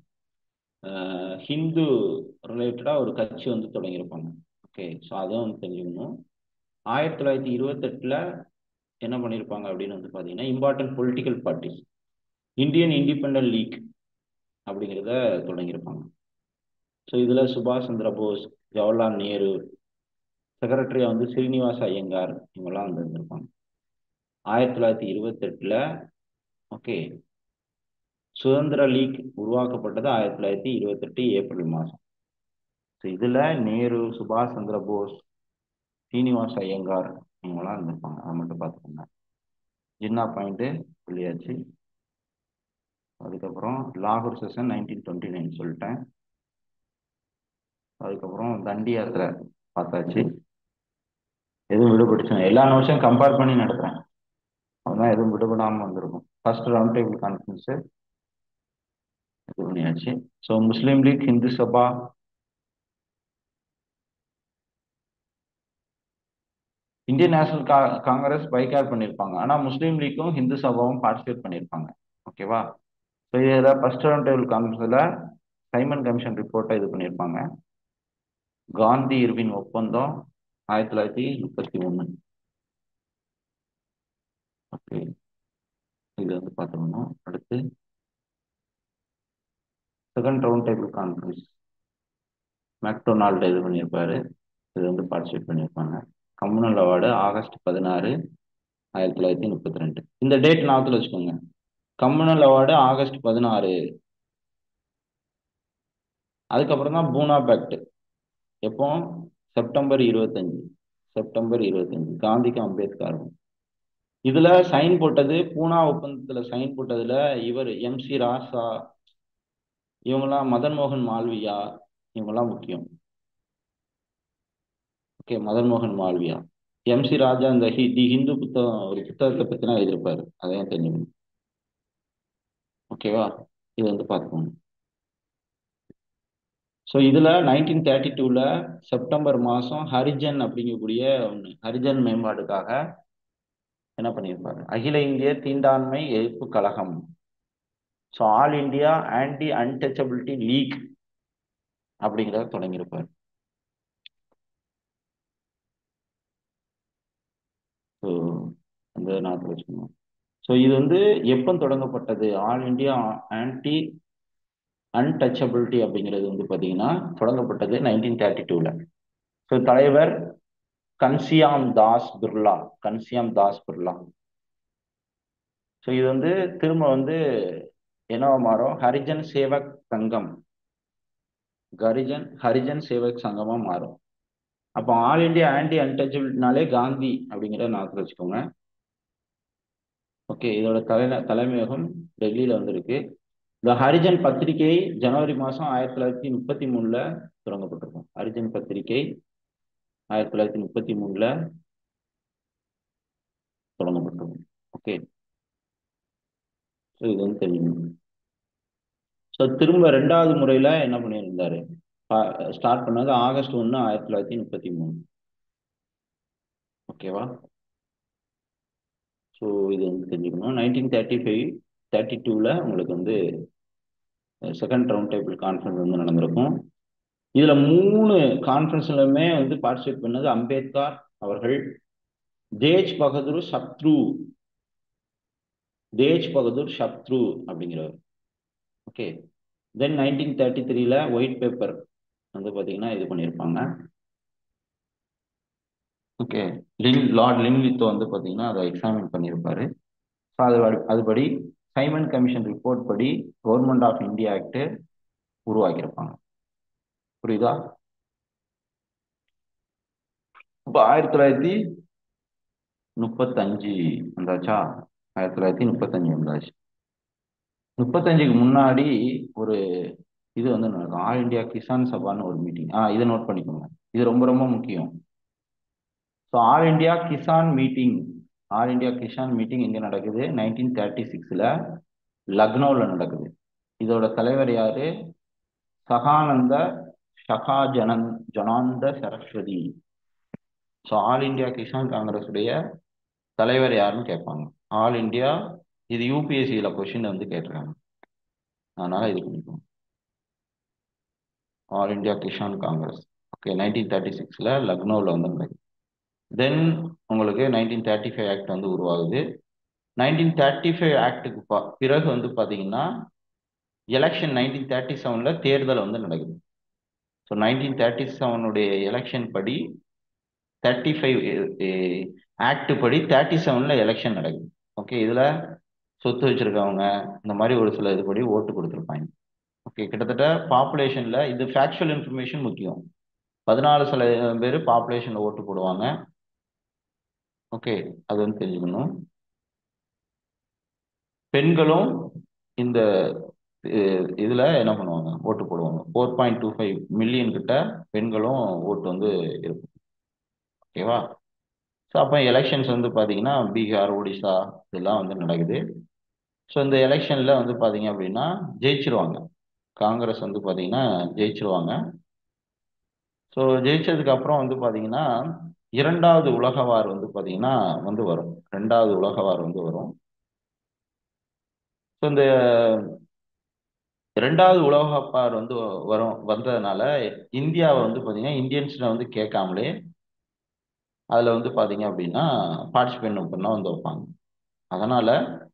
ஹிந்து ரிலேட்டடாக ஒரு கட்சி வந்து தொடங்கியிருப்பாங்க. ஓகே, ஸோ அதுவும் வந்து தெரிஞ்சுக்கணும். ஆயிரத்தி தொள்ளாயிரத்தி இருபத்தெட்டில் என்ன பண்ணியிருப்பாங்க அப்படின்னு வந்து பார்த்தீங்கன்னா, important political parties Indian independent league அப்படிங்கிறத தொடங்கியிருப்பாங்க. ஸோ இதில் சுபாஷ் சந்திர போஸ், ஜவஹர்லால் நேரு, செக்ரட்டரியா வந்து ஸ்ரீனிவாச ஐயங்கார், இவங்கெல்லாம் வந்து இருந்திருப்பாங்க. ஆயிரத்தி தொள்ளாயிரத்தி இருபத்தெட்டில் ஓகே, சுதந்திர லீக் உருவாக்கப்பட்டது ஆயிரத்தி தொள்ளாயிரத்தி இருபத்தெட்டு ஏப்ரல் மாதம். ஸோ இதில் நேரு, சுபாஷ் சந்திர போஸ், ஸ்ரீனிவாச ஐயங்கார் இவங்கெல்லாம் இருந்திருப்பாங்க. அதை மட்டும் பார்த்துக்கோங்க. ஜின்னா பாயிண்ட்டு சொல்லியாச்சு. அதுக்கப்புறம் லாகூர் செஷன் நைன்டீன் டுவெண்ட்டி நைன் சொல்லிட்டேன். அதுக்கப்புறம் தண்டி யாத்திரை பார்த்தாச்சு. எதுவும் விடுபட்டுச்சு, எல்லா நோட்ஸையும் கம்பேர் பண்ணி நடத்துகிறேன், அதுதான் எதுவும் விடுபடாமல் வந்திருக்கும். ஃபர்ஸ்ட் ரவுண்ட் டேபிள் கான்ஃபரன்ஸு இது பண்ணியாச்சு. So Muslim league, Hindu Sabha, Indian national கா காங்கிரஸ் பைக்காட் பண்ணியிருப்பாங்க. ஆனால் முஸ்லீம் லீக்கும் ஹிந்து சபாவும் பார்ட்டிசிபேட் பண்ணியிருப்பாங்க. ஓகேவா? ஸோ இதில் ஃபர்ஸ்ட் ரவுண்ட் டேபிள் கான்ஃபரன்ஸில் சைமன் கமிஷன் ரிப்போர்ட்டை இது பண்ணியிருப்பாங்க. காந்தி இர்வின் ஒப்பந்தம் ஆயிரத்தி தொள்ளாயிரத்தி முப்பத்தி ஒன்று. ஓகே, இது வந்து பார்த்துக்கணும். அடுத்து second round table conference MacDonald இது பண்ணியிருப்பாரு, இது வந்து பார்ட்டிசிபேட் பண்ணியிருப்பாங்க. கம்யூனல் அவார்டு ஆகஸ்ட் பதினாறு ஆயிரத்தி தொள்ளாயிரத்தி முப்பத்தி ரெண்டு. இந்த டேட் ஞாபகத்தில் வச்சுக்கோங்க. கம்யூனல் அவார்டு ஆகஸ்ட் பதினாறு. அதுக்கப்புறம் தான் பூனா பேக்ட் எப்போ, செப்டம்பர் இருபத்தஞ்சு செப்டம்பர் இருபத்தஞ்சு காந்திக்கும் அம்பேத்கருக்கும். இதுல சைன் போட்டது, பூனா ஒப்பந்தத்துல சைன் போட்டதுல இவர் எம் சி ராசா, இவங்கெல்லாம், மதன் மோகன் மால்வியா, இவங்கெல்லாம் முக்கியம். ஓகே, மதன் மோகன் மால்வியா. எம் சி ராஜா இந்த தி ஹிந்து புத்தகம், ஒரு புத்தகத்தை பத்தினா எழுதியிருப்பாரு, அதையும் தெரிஞ்சுக்கணும். ஓகேவா? இது வந்து பார்த்துக்கோங்க. ஸோ இதில் நைன்டீன் தேர்ட்டி டூவில் செப்டம்பர் மாதம் ஹரிஜன் அப்படிங்கக்கூடிய ஒன்று, ஹரிஜன் மேம்பாடுக்காக என்ன பண்ணியிருப்பாரு, அகில இந்திய தீண்டாண்மை எதிர்ப்பு கழகம், so all India anti untouchability league அப்படிங்கிறத தொடங்கியிருப்பார். ஸோ அந்த நாட்டில் வச்சுக்கணும். ஸோ இது வந்து எப்போ தொடங்கப்பட்டது, ஆல் இந்தியா ஆன்டி அன்டச்சபிலிட்டி அப்படிங்கிறது வந்து பார்த்தீங்கன்னா தொடங்கப்பட்டது நைன்டீன் தேர்ட்டி டூவில். ஸோ தலைவர் கன்சியாம் தாஸ் பிர்லா, கன்சியாம் தாஸ் பிர்லா. ஸோ இது வந்து திரும்ப வந்து என்னவா மாறும், ஹரிஜன் சேவக் சங்கம், ஹரிஜன் ஹரிஜன் சேவக் சங்கமா மாறும். அப்போ ஆல் இண்டியா ஆன்டி அன்டச்சபிலிட்டினாலே காந்தி அப்படிங்கிற நாட்டில் வச்சுக்கோங்க. ஓகே, இதோட தலை தலைமையகம் டெல்லியில வந்திருக்கு. இந்த ஹரிஜன் பத்திரிகை ஜனவரி மாதம் ஆயிரத்தி தொள்ளாயிரத்தி முப்பத்தி மூணுல தொடங்கப்பட்டிருக்கும். ஹரிஜன் பத்திரிகை ஆயிரத்தி தொள்ளாயிரத்தி முப்பத்தி மூணுல தொடங்கப்பட்டது. ஓகே, ஸோ இது வந்து தெரியும். ஸோ திரும்ப ரெண்டாவது முறையில என்ன பண்ணியிருந்தாரு, ஸ்டார்ட் பண்ணது ஆகஸ்ட் ஒன்று ஆயிரத்தி தொள்ளாயிரத்தி முப்பத்தி மூணு. ஓகேவா? ஸோ இது வந்து தெரிஞ்சுக்கணும். நைன்டீன் தேர்ட்டி ஃபைவ் தேர்ட்டி டூவில் உங்களுக்கு வந்து செகண்ட் ரவுண்ட் டேபிள் கான்ஃபரன்ஸ் வந்து நடந்திருக்கும். இதுல மூணு கான்ஃபரன்ஸ்லுமே வந்து பார்ட்டிசிபேட் பண்ணது அம்பேத்கர் அவர்கள், தேஜ் பகதூர் சத்ரு, தேஜ் பகதூர் சத்ரு அப்படிங்கிறவர். ஓகே, தென் நைன்டீன் தேர்ட்டி த்ரீல ஒயிட் பேப்பர் வந்து பார்த்தீங்கன்னா இது பண்ணியிருப்பாங்க. ஓகே, லின் லார்ட் லின்லித்தோ வந்து பார்த்தீங்கன்னா அதை எக்ஸாமின் பண்ணியிருப்பாரு. ஸோ அது அதுபடி சைமன் கமிஷன் ரிப்போர்ட் படி கவர்மெண்ட் ஆஃப் இந்தியா ஆக்ட் உருவாக்கியிருப்பாங்க. புரியுதா? இப்போ ஆயிரத்தி தொள்ளாயிரத்தி முப்பத்தஞ்சு வந்தாச்சா? ஆயிரத்தி தொள்ளாயிரத்தி முப்பத்தஞ்சு வந்தாச்சு. முப்பத்தஞ்சுக்கு முன்னாடி ஒரு இது வந்து நடக்கும், ஆல் இண்டியா கிசான் சபான்னு ஒரு மீட்டிங். ஆ இதை நோட் பண்ணிக்கோங்க, இது ரொம்ப ரொம்ப முக்கியம். So all India kisan meeting, all India kisan meeting எங்க நடக்குது? நைன்டீன் தேர்ட்டி சிக்ஸ்ல லக்னோவில் நடக்குது. இதோட தலைவர் யாரு? சகானந்த சகாஜனன் ஜனாந்த Saraswati. So all India kisan congress உடைய தலைவர் யாருன்னு கேட்பாங்க. ஆல் இண்டியா, இது யூபிஎஸ்சியில கொஸ்டின் வந்து கேட்டிருக்காங்க, அதனால இது பண்ணிக்கோங்க. All India kisan congress. Okay, nineteen thirty சிக்ஸ்ல லக்னோவில் வந்து நடக்குது. தென் உங்களுக்கு நைன்டீன் தேர்ட்டி ஃபைவ் ஆக்ட் வந்து உருவாகுது. நைன்டீன் தேர்ட்டி ஃபைவ் ஆக்டுக்கு பிறகு வந்து பார்த்தீங்கன்னா எலெக்ஷன் நைன்டீன் தேர்ட்டி செவன்ல தேர்தல் வந்து நடக்குது. ஸோ நைன்டீன் தேர்ட்டி செவனுடைய எலெக்ஷன் படி தேர்ட்டி ஃபைவ் ஆக்ட் படி தேர்ட்டி செவன்ல எலெக்ஷன் நடக்குது. ஓகே, இதுல சொத்து வச்சிருக்கவங்க இந்த மாதிரி ஒரு சில இதுபடி ஓட்டு கொடுத்துருப்பாங்க. ஓகே, கிட்டத்தட்ட பாப்புலேஷன்ல இது ஃபேக்சுவல் இன்ஃபர்மேஷன் முக்கியம். பதினாலு சில பேர் பாப்புலேஷன்ல ஓட்டு போடுவாங்க. ஓகே, அது வந்து தெரிஞ்சுக்கணும். பெண்களும் இந்த இதுல என்ன பண்ணுவாங்க, ஓட்டு போடுவாங்க. Four point two five million கிட்ட பெண்களும் ஓட்டு வந்து இருக்கும். ஓகேவா? ஸோ அப்போ எலெக்ஷன்ஸ் வந்து பார்த்தீங்கன்னா பீகார், ஒடிசா இதெல்லாம் வந்து நடக்குது. ஸோ இந்த எலெக்ஷன்ல வந்து பார்த்தீங்க அப்படின்னா ஜெயிச்சிருவாங்க, காங்கிரஸ் வந்து பார்த்தீங்கன்னா ஜெயிச்சிருவாங்க. ஸோ ஜெயிச்சதுக்கு அப்புறம் வந்து பார்த்தீங்கன்னா இரண்டாவது உலகவார் வந்து பார்த்தீங்கன்னா வந்து வரும், ரெண்டாவது உலகவார் வந்து வரும். ஸோ இந்த ரெண்டாவது உலகப்பார் வந்து வரும் வந்ததுனால இந்தியாவை வந்து பார்த்தீங்கன்னா இந்தியன்ஸ்ல வந்து கேட்காமலே அதில் வந்து பார்த்தீங்க அப்படின்னா பார்ட்டிசிபேட் பண்ண வந்து வைப்பாங்க. அதனால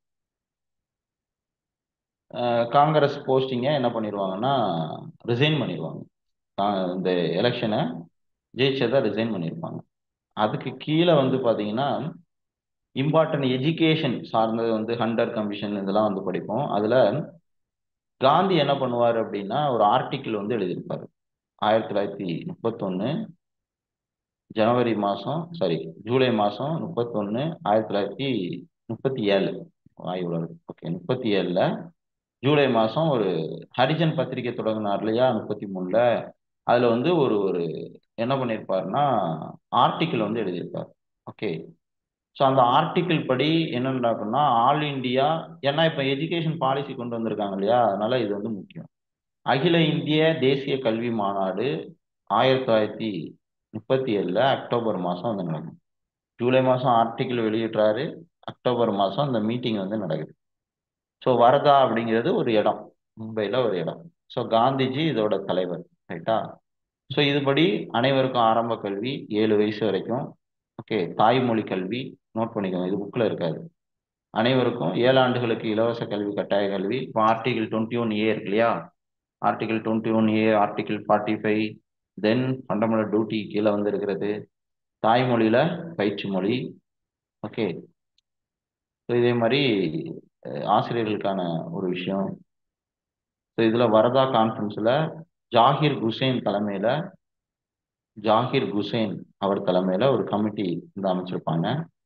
காங்கிரஸ் போஸ்டிங்கை என்ன பண்ணிடுவாங்கன்னா ரிசைன் பண்ணிடுவாங்க. இந்த எலெக்ஷனை ஜெயிச்சதை ரிசைன் பண்ணியிருப்பாங்க. அதுக்கு கீழே வந்து பார்த்தீங்கன்னா இம்பார்ட்டன்ட் எஜுகேஷன் சார்ந்தது வந்து ஹண்டர் கமிஷன் இதெல்லாம் வந்து படிப்போம். அதில் காந்தி என்ன பண்ணுவார் அப்படின்னா ஒரு ஆர்டிக்கிள் வந்து எழுதியிருப்பார். ஆயிரத்தி தொள்ளாயிரத்தி முப்பத்தொன்னு ஜனவரி மாதம், சாரி ஜூலை மாதம் முப்பத்தொன்று ஆயிரத்தி தொள்ளாயிரத்தி முப்பத்தி ஏழு ஆய்வு. ஓகே, முப்பத்தி ஏழில் ஜூலை மாதம் ஒரு ஹரிஜன் பத்திரிகை தொடங்கினார் இல்லையா முப்பத்தி மூணுல. அதில் வந்து ஒரு ஒரு என்ன பண்ணியிருப்பாருன்னா ஆர்டிக்கிள் வந்து எழுதியிருப்பார். ஓகே, ஸோ அந்த ஆர்டிக்கிள் படி என்னென்னா ஆல் இண்டியா, ஏன்னா இப்போ எஜுகேஷன் பாலிசி கொண்டு வந்திருக்காங்க இல்லையா, அதனால இது வந்து முக்கியம். அகில இந்திய தேசிய கல்வி மாநாடு ஆயிரத்தி தொள்ளாயிரத்தி முப்பத்தி ஏழுல அக்டோபர் மாதம் வந்து நடக்கும். ஜூலை மாதம் ஆர்டிக்கிள் வெளியிடுறாரு, அக்டோபர் மாதம் அந்த மீட்டிங் வந்து நடக்குது. ஸோ வரதா அப்படிங்கிறது ஒரு இடம், மும்பையில் ஒரு இடம். ஸோ காந்திஜி இதோட தலைவர், ரைட்டா? ஸோ இதுபடி அனைவருக்கும் ஆரம்ப கல்வி ஏழு வயசு வரைக்கும். ஓகே, தாய்மொழி கல்வி நோட் பண்ணிக்கோங்க, இது புக்கில் இருக்காது. அனைவருக்கும் ஏழு ஆண்டுகளுக்கு இலவச கல்வி, கட்டாய கல்வி. இப்போ ஆர்டிகிள் டுவெண்ட்டி ஒன் ஏ இருக்கு இல்லையா, article twenty one A, article forty five, then fundamental duty கீழே வந்து இருக்கிறது தாய்மொழியில பயிற்சி மொழி. ஓகே, ஸோ இதே மாதிரி ஆசிரியர்களுக்கான ஒரு விஷயம். ஸோ இதில் வரதா கான்ஃபரன்ஸில் ஜாகிர் குசேன் தலைமையில், ஜாகிர் குசேன் அவர் தலைமையில் ஒரு கமிட்டி வந்து அமைச்சிருப்பாங்க.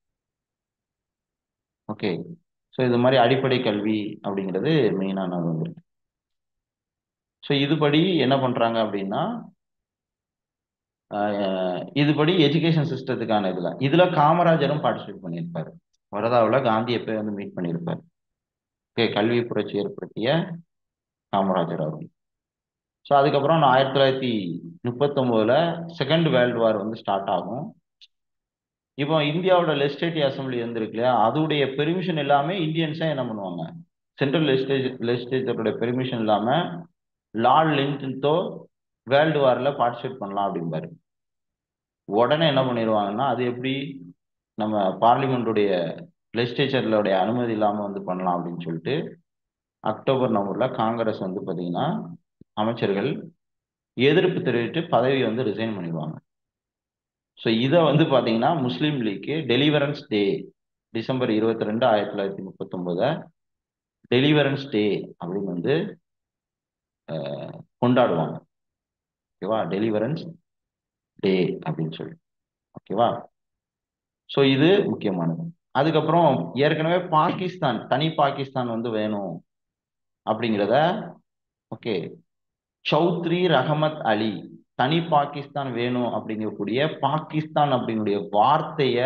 ஓகே, ஸோ இது மாதிரி அடிப்படை கல்வி அப்படிங்கிறது மெயினானது. வந்துருக்கு. ஸோ இதுபடி என்ன பண்ணுறாங்க அப்படின்னா இதுபடி எஜுகேஷன் சிஸ்டத்துக்கான இதுல இதுல காமராஜரும் பார்ட்டிசிபேட் பண்ணியிருப்பாரு. வரோதாவில் காந்தியை போய் வந்து மீட் பண்ணியிருப்பார். ஓகே, கல்வி புரட்சி ஏற்படுத்திய காமராஜர் அவர்கள். ஸோ அதுக்கப்புறம் ஆயிரத்தி தொள்ளாயிரத்தி முப்பத்தொம்போதுல செகண்ட் வேர்ல்டு வார் வந்து ஸ்டார்ட் ஆகும். இப்போ இந்தியாவோட லெஜிஸ்லேட்டிவ் அசம்பிளி வந்துருக்கு இல்லையா, அதோடைய பெர்மிஷன் எல்லாமே இந்தியன்ஸா என்ன பண்ணுவாங்க, சென்ட்ரல் லெஜிஸ்லேச்சர் லெஜிஸ்லேச்சருடைய பெர்மிஷன் இல்லாம லார்ட் லிங்டன்தோ வேர்ல்டு வார்ல பார்ட்டிசிபேட் பண்ணலாம் அப்படிம்பாரு. உடனே என்ன பண்ணிடுவாங்கன்னா, அது எப்படி நம்ம பார்லிமெண்ட்டுடைய லெஜிஸ்லேச்சர்களுடைய அனுமதி இல்லாம வந்து பண்ணலாம் அப்படின்னு சொல்லிட்டு அக்டோபர் நவம்பர்ல காங்கிரஸ் வந்து பாத்தீங்கன்னா அமைச்சர்கள் எதிர்ப்பு தெரிவித்து பதவி வந்து ரிசைன் பண்ணிடுவாங்க. ஸோ இதை வந்து பாத்தீங்கன்னா Muslim league deliverance day December இருபத்தி ரெண்டு ஆயிரத்தி தொள்ளாயிரத்தி முப்பத்தி ஒன்பது டெலிவரன்ஸ் டே அப்படின்னு வந்து கொண்டாடுவாங்க. ஓகேவா, டெலிவரன்ஸ் டே அப்படின்னு சொல்லி. ஓகேவா, ஸோ இது முக்கியமானது. அதுக்கப்புறம் ஏற்கனவே பாகிஸ்தான் தனி பாகிஸ்தான் வந்து வேணும் அப்படிங்கிறத, ஓகே, சௌத்ரி ரஹமத் அலி தனி பாகிஸ்தான் வேணும் அப்படிங்கக்கூடிய பாகிஸ்தான் அப்படிங்களுடைய வார்த்தைய,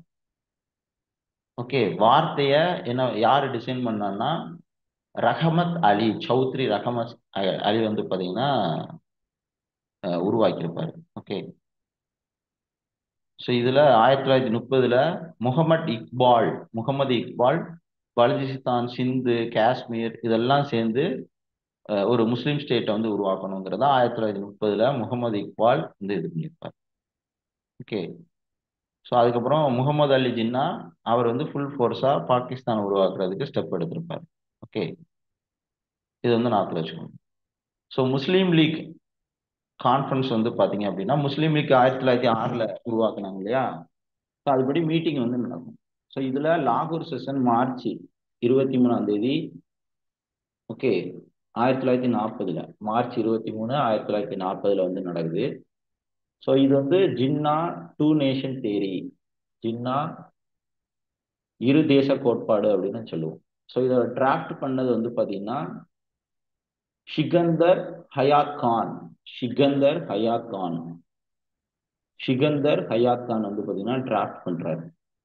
ஓகே, வார்த்தைய என்ன யாரு டிசைன் பண்ணான்னா ரஹமத் அலி, சௌத்ரி ரஹமத் அலி வந்து பாத்தீங்கன்னா உருவாக்கியிருப்பாரு. ஓகே, ஸோ இதுல ஆயிரத்தி தொள்ளாயிரத்தி முப்பதுல முகமது இக்பால் முகமது இக்பால் பலுச்சிஸ்தான், சிந்து, காஷ்மீர் இதெல்லாம் சேர்ந்து ஒரு முஸ்லீம் ஸ்டேட்டை வந்து உருவாக்கணுங்கிறத ஆயிரத்தி தொள்ளாயிரத்தி முப்பதுல முகமது இக்பால் வந்து இது பண்ணியிருப்பார். ஓகே, ஸோ அதுக்கப்புறம் முகமது அலி ஜின்னா அவர் வந்து ஃபுல் ஃபோர்ஸா பாகிஸ்தான் உருவாக்குறதுக்கு ஸ்டெப் எடுத்திருப்பார். ஓகே, இது வந்து நாத்தில் வச்சுக்கணும். ஸோ முஸ்லீம் லீக் கான்ஃபரன்ஸ் வந்து பார்த்தீங்க அப்படின்னா முஸ்லீம் லீக் ஆயிரத்தி தொள்ளாயிரத்தி ஆறுல உருவாக்குனாங்க இல்லையா, ஸோ அதுபடி மீட்டிங் வந்து நடக்கும். ஸோ இதுல லாகூர் செஷன் மார்ச் இருபத்தி மூணாம் தேதி, ஓகே, ஆயிரத்தி தொள்ளாயிரத்தி நாற்பதுல மார்ச் இருபத்தி மூணு ஆயிரத்தி தொள்ளாயிரத்தி நாற்பதுல வந்து நடக்குது. ஸோ இது வந்து Jinnah two nation theory, Jinnah இரு தேச கோட்பாடு அப்படின்னு சொல்லுவோம். ஸோ இதை டிராஃப்ட் பண்ணது வந்து பார்த்தீங்கன்னா ஷிகந்தர் ஹயாத் கான் ஷிகந்தர் ஹயாத் கான் ஷிகந்தர் ஹயாத் கான் வந்து பார்த்தீங்கன்னா டிராஃப்ட் பண்றாரு.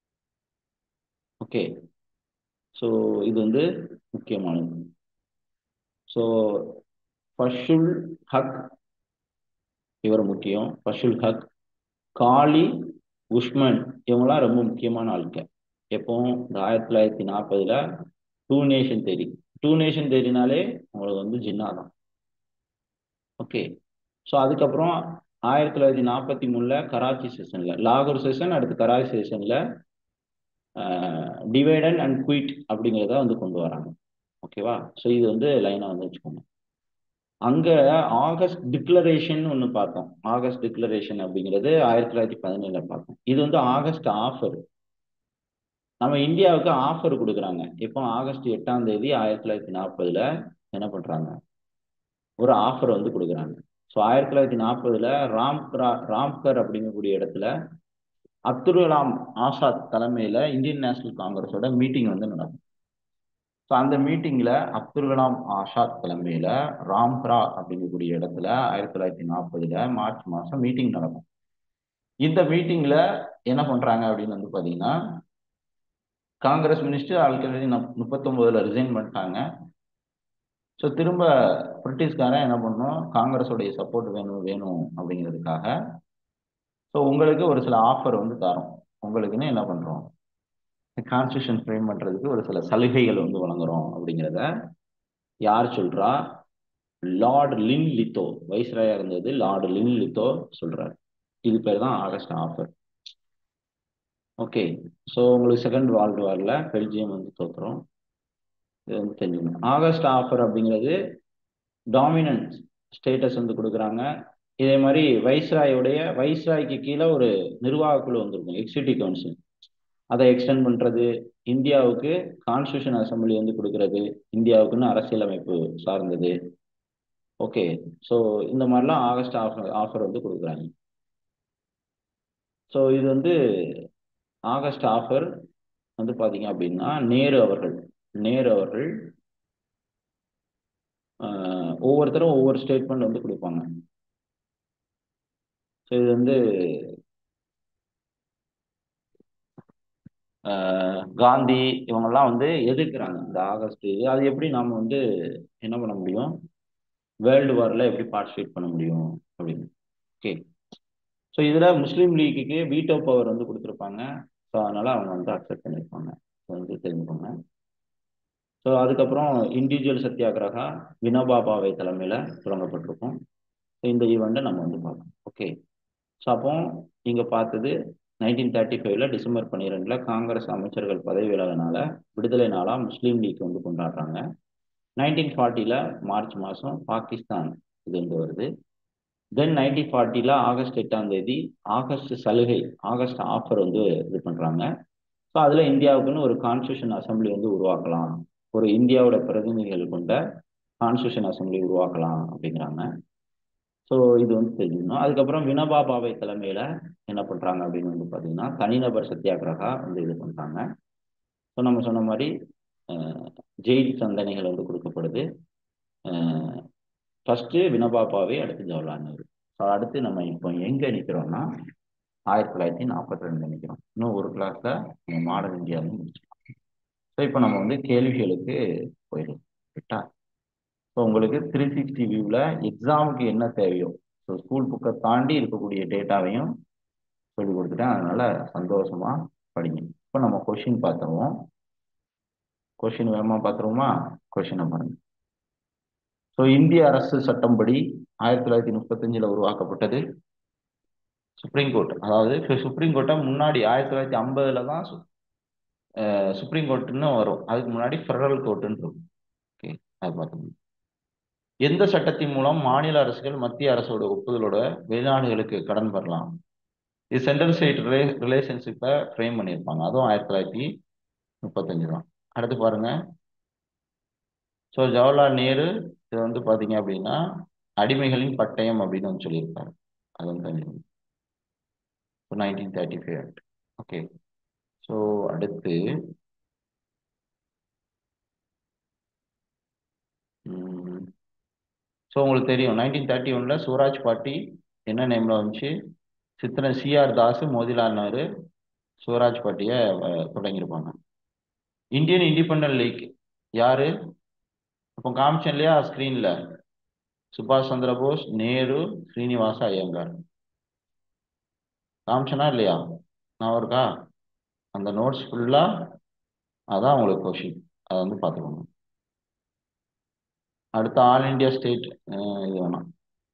ஓகே, ஸோ இது வந்து முக்கியமானது. ஸோ ஃபஷுல் ஹக் இவர் முக்கியம். ஃபஷுல் ஹக், காலி உஸ்மன் இவங்கெல்லாம் ரொம்ப முக்கியமான ஆட்கள். எப்பவும் இந்த ஆயிரத்தி தொள்ளாயிரத்தி நாற்பதுல two nation theory two nation தேரினாலே உங்களுக்கு வந்து ஜின்னா தான். ஓகே, ஸோ அதுக்கப்புறம் ஆயிரத்தி தொள்ளாயிரத்தி நாற்பத்தி மூணுல கராச்சி செஷன்ல லாகூர் செஷன், அடுத்து கராச்சி செஷன்ல டிவைடன் அண்ட் குயிட் அப்படிங்கிறத வந்து கொண்டு வராங்க. ஓகேவா, ஸோ இது வந்து லைனா வந்து வச்சுக்கோங்க. அங்க ஆகஸ்ட் டிக்ளரேஷன் ஒன்று பார்த்தோம். ஆகஸ்ட் டிக்ளரேஷன் அப்படிங்கிறது ஆயிரத்தி தொள்ளாயிரத்தி பதினேழுல பார்த்தோம். இது வந்து ஆகஸ்ட் ஆஃபர். நம்ம இந்தியாவுக்கு ஆஃபர் கொடுக்குறாங்க. இப்போ ஆகஸ்ட் எட்டாம் தேதி ஆயிரத்தி தொள்ளாயிரத்தி நாற்பதுல என்ன பண்றாங்க, ஒரு ஆஃபர் வந்து கொடுக்குறாங்க. ஸோ ஆயிரத்தி தொள்ளாயிரத்தி நாற்பதுல ராம்கரா ராம்கர் அப்படிங்கக்கூடிய இடத்துல அப்துல் கலாம் ஆசாத் தலைமையில இந்தியன் நேஷனல் காங்கிரஸோட மீட்டிங் வந்து நடக்கும். ஸோ அந்த மீட்டிங்ல அப்துல் கலாம் ஆசாத் தலைமையில ராம்கரா அப்படிங்கக்கூடிய இடத்துல ஆயிரத்தி தொள்ளாயிரத்தி நாற்பதுல மார்ச் மாசம் மீட்டிங் நடக்கும். இந்த மீட்டிங்ல என்ன பண்றாங்க அப்படின்னு வந்து பாத்தீங்கன்னா, காங்கிரஸ் மினிஸ்டர் ஆல்ரெடி முப்பத்தொன்பதுல ரிசைன் பண்ணிட்டாங்க. ஸோ திரும்ப பிரிட்டிஷ்காரன் என்ன பண்ணணும், காங்கிரஸோடைய சப்போர்ட் வேணும் வேணும் அப்படிங்கிறதுக்காக ஸோ உங்களுக்கு ஒரு சில ஆஃபர் வந்து தரோம், உங்களுக்குன்னு என்ன பண்றோம், கான்ஸ்டியூஷன் ஃப்ரேம் பண்றதுக்கு ஒரு சில சலுகைகள் வந்து வழங்குறோம் அப்படிங்கிறத யார் சொல்றா, லார்ட் லின் லித்தோ, வைஸ்ராயா இருந்தது லார்ட் லின் லித்தோ சொல்றாரு. இது பேர் தான் ஆகஸ்ட் ஆஃபர். ஓகே, ஸோ உங்களுக்கு செகண்ட் வேர்ல்டு வார்ல பெல்ஜியம் வந்து தோற்றுறோம். இது வந்து தெரிஞ்சுக்கணும். ஆகஸ்ட் ஆஃபர் அப்படிங்கிறது டாமினன்ட் ஸ்டேட்டஸ் வந்து கொடுக்குறாங்க. இதே மாதிரி வைஸ்ராயோடைய வைஸ்ராய்க்கு கீழே ஒரு நிர்வாக குழு வந்திருக்கும், எக்ஸிக்யூட்டிவ் கவுன்சில், அதை எக்ஸ்டெண்ட் பண்றது, இந்தியாவுக்கு கான்ஸ்டியூஷன் அசம்பிளி வந்து கொடுக்கறது, இந்தியாவுக்குன்னு அரசியலமைப்பு சார்ந்தது. ஓகே, ஸோ இந்த மாதிரிலாம் ஆகஸ்ட் ஆஃபர் ஆஃபர் வந்து கொடுக்குறாங்க. ஸோ இது வந்து ஆகஸ்ட் ஆஃபர் வந்து பார்த்தீங்க அப்படின்னா நேரு அவர்கள் நேரு அவர்கள் ஒவ்வொருத்தரும் ஒவ்வொரு ஸ்டேட்மெண்ட் வந்து கொடுப்பாங்க. ஸோ இது வந்து ஆஹ், காந்தி இவங்கெல்லாம் வந்து எதிர்க்கிறாங்க இந்த ஆகஸ்ட் இது. அது எப்படி நாம வந்து என்ன பண்ண முடியும், வேர்ல்டு வாரில் எப்படி பார்ட்டிசிபேட் பண்ண முடியும் அப்படின்னு. ஓகே. ஸோ இதில் முஸ்லீம் லீக்குக்கு வீட்டோ பவர் வந்து கொடுத்துருப்பாங்க. ஸோ அதனால அவங்க வந்து அக்செப்ட் பண்ணியிருப்பாங்க. ஸோ வந்து தெரிஞ்சுக்கோங்க. ஸோ அதுக்கப்புறம் இண்டிவிஜுவல் சத்தியாகிரகா வினோபா பாவே தலைமையில் தொடங்கப்பட்டிருக்கும். ஸோ இந்த ஈவெண்ட்டை நம்ம வந்து பார்க்கணும். ஓகே. ஸோ அப்போ இங்கே பார்த்தது நைன்டீன் தேர்ட்டி ஃபைவ்ல டிசம்பர் பன்னிரெண்டில் காங்கிரஸ் அமைச்சர்கள் பதவி விலகினால விடுதலை நாளாக முஸ்லீம் லீக் வந்து கொண்டாடுறாங்க. நைன்டீன் ஃபார்ட்டியில் மார்ச் மாதம் பாகிஸ்தான் இது வந்து வருது. தென் நைன்டீன் ஃபார்ட்டியில் ஆகஸ்ட் எட்டாம் தேதி ஆகஸ்ட் சலுகை, ஆகஸ்ட் ஆஃபர் வந்து இது பண்ணுறாங்க. ஸோ அதில் இந்தியாவுக்குன்னு ஒரு கான்ஸ்டியூஷன் அசம்பிளி வந்து உருவாக்கலாம், ஒரு இந்தியாவோட பிரதிநிதிகள் கொண்ட கான்ஸ்டியூஷன் அசம்பிளி உருவாக்கலாம் அப்படிங்கிறாங்க. ஸோ இது வந்து தெரிஞ்சுக்கணும். அதுக்கப்புறம் வினோபா பாவே தலைமையில் என்ன பண்ணுறாங்க அப்படின்னு வந்து பார்த்தீங்கன்னா தனிநபர் சத்தியாகிரகா வந்து இது பண்ணுறாங்க. ஸோ நம்ம சொன்ன மாதிரி ஜெயில் தண்டனைகள் வந்து கொடுக்கப்படுது. ஃபர்ஸ்ட் வினோபா பாவே, அடுத்து ஜவஹர்லால் நேரு. ஸோ அடுத்து நம்ம இப்போ எங்கே நிற்கிறோம்னா ஆயிரத்தி தொள்ளாயிரத்தி நாற்பத்தி ரெண்டு நிற்கிறோம். இன்னும் ஒரு கிளாஸில் நம்ம மாடர்ன் இந்தியாவில் முடிச்சிடலாம். ஸோ இப்போ நம்ம வந்து கேள்விகளுக்கு போயிடலாம். கரெக்டா? ஸோ உங்களுக்கு த்ரீ சிக்ஸ்டி வியூவில் எக்ஸாமுக்கு என்ன தேவையோ, ஸோ ஸ்கூல் புக்கை தாண்டி இருக்கக்கூடிய டேட்டாவையும் சொல்லி கொடுத்துட்டேன். அதனால சந்தோஷமா படிங்க. இப்போ நம்ம கொஷின் பார்த்துருவோம். கொஷின் வேகமா பார்த்துருவோமா? கொஷினை பாருங்க. ஸோ இந்திய அரசு சட்டம்படி ஆயிரத்தி தொள்ளாயிரத்தி முப்பத்தஞ்சில் உருவாக்கப்பட்டது சுப்ரீம் கோர்ட். அதாவது சுப்ரீம் கோர்ட்டை முன்னாடி ஆயிரத்தி தொள்ளாயிரத்தி ஐம்பதுல தான் சுப்ரீம் கோர்ட்டுன்னு வரும். அதுக்கு முன்னாடி ஃபெடரல் கோர்ட்டுன்னு இருக்கும். ஓகே, அது பார்த்துக்கணும். எந்த சட்டத்தின் மூலம் மாநில அரசுகள் மத்திய அரசோட ஒப்புதலோட வெளிநாடுகளுக்கு கடன் பெறலாம்? இது சென்ட்ரல் ஸ்டேட் ரிலே ரிலேஷன்ஷிப்பை ஃப்ரேம் பண்ணியிருப்பாங்க. அதுவும் ஆயிரத்தி தொள்ளாயிரத்தி முப்பத்தஞ்சு தான். அடுத்து பாருங்க. ஸோ ஜவஹர்லால் நேரு இது வந்து பார்த்தீங்க அப்படின்னா அடிமைகளின் பட்டயம் அப்படின்னு வந்து சொல்லியிருப்பாரு. அது வந்து nineteen thirty five act. Okay. So அடுத்து ஸோ உங்களுக்கு தெரியும் நைன்டீன் தேர்ட்டி ஒன்ல சுவராஜ் பார்ட்டி என்ன நேம்ல வந்துச்சு? சித்தன சிஆர் தாஸ், மோதிலால் நேரு சுவராஜ் பார்ட்டியை தொடங்கியிருப்பாங்க. இந்தியன் இண்டிபெண்டன்ட் லீக் யாரு? இப்போ காமிச்சேன் இல்லையா ஸ்கிரீன்ல, சுபாஷ் சந்திர போஸ், நேரு, ஸ்ரீனிவாச ஐயங்கார். காமிச்சனா இல்லையா? நான் இருக்கா அந்த நோட்ஸ் ஃபுல்லா? அதான் உங்களுக்கு கொஷின், அதை வந்து பார்த்துக்கோங்க. அடுத்து ஆல் இண்டியா ஸ்டேட் இது வேணாம்.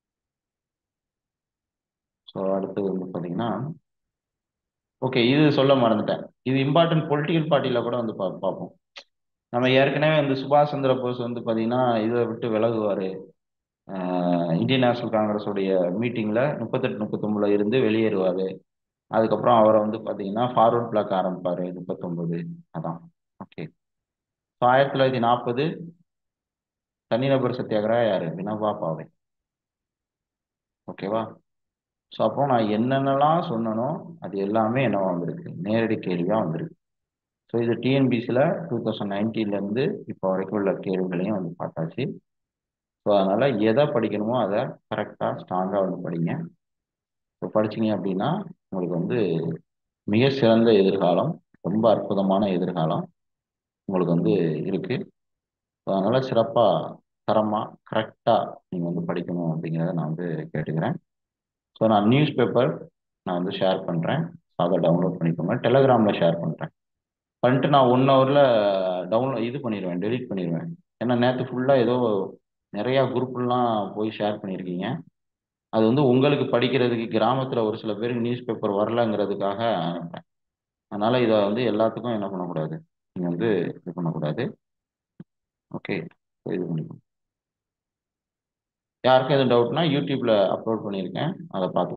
ஸோ அடுத்தது வந்து பார்த்தீங்கன்னா ஓகே, இது சொல்ல மறந்துட்டேன். இது இம்பார்ட்டன்ட் பொலிட்டிக்கல் பார்ட்டியில் கூட வந்து பா பார்ப்போம். நம்ம ஏற்கனவே வந்து சுபாஷ் சந்திர போஸ் வந்து பார்த்தீங்கன்னா இதை விட்டு விலகுவார். இந்தியன் நேஷனல் காங்கிரஸுடைய மீட்டிங்கில் முப்பத்தெட்டு முப்பத்தொம்பதுல இருந்து வெளியேறுவார். அதுக்கப்புறம் அவரை வந்து பார்த்தீங்கன்னா ஃபார்வர்ட் பிளாக் ஆரம்பிப்பார் முப்பத்தொம்பது. அதான். ஓகே. ஸோ ஆயிரத்தி தொள்ளாயிரத்தி நாற்பது தனிநபர் சத்தியாகிரகா யாரு? வினோபா பாவே. ஓகேவா? ஸோ அப்போ நான் என்னென்னலாம் சொன்னனோ அது எல்லாமே என்னவா வந்திருக்கு? நேரடி கேள்வியாக வந்திருக்கு. ஸோ இது டிஎன்பிசியில் டூ தௌசண்ட் நைன்டீன்லேருந்து இப்போ வரைக்கும் உள்ள கேள்விகளையும் வந்து பார்த்தாச்சு. ஸோ அதனால் எதை படிக்கணுமோ அதை கரெக்டாக ஸ்ட்ராங்காக வந்து படிங்க. ஸோ படிச்சிங்க அப்படின்னா உங்களுக்கு வந்து மிக சிறந்த எதிர்காலம், ரொம்ப அற்புதமான எதிர்காலம் உங்களுக்கு வந்து இருக்குது. ஸோ அதனால் சிறப்பாக தரமாக கரெக்டாக நீங்கள் வந்து படிக்கணும் அப்படிங்கிறத நான் வந்து கேட்டுக்கிறேன். ஸோ நான் நியூஸ் பேப்பர் நான் வந்து ஷேர் பண்ணுறேன். அதை டவுன்லோட் பண்ணிக்கோங்க. டெலகிராமில் ஷேர் பண்ணுறேன். பண்ணிட்டு நான் ஒன் ஹவரில் டவுன்லோட் இது பண்ணிடுவேன், டெலீட் பண்ணிடுவேன். ஏன்னா நேற்று ஃபுல்லாக ஏதோ நிறையா குரூப்லாம் போய் ஷேர் பண்ணியிருக்கீங்க. அது வந்து உங்களுக்கு படிக்கிறதுக்கு கிராமத்தில் ஒரு சில பேருக்கு நியூஸ் பேப்பர் வரலங்கிறதுக்காக அனுப்புகிறேன். அதனால் இதை வந்து எல்லாத்துக்கும் என்ன பண்ணக்கூடாது, நீங்கள் வந்து இது பண்ணக்கூடாது. ஓகே, இது பண்ணிக்கோங்க. யாருக்கும் எதுவும் டவுட்னா யூடியூப்பில் அப்லோட் பண்ணியிருக்கேன், அதை பார்த்து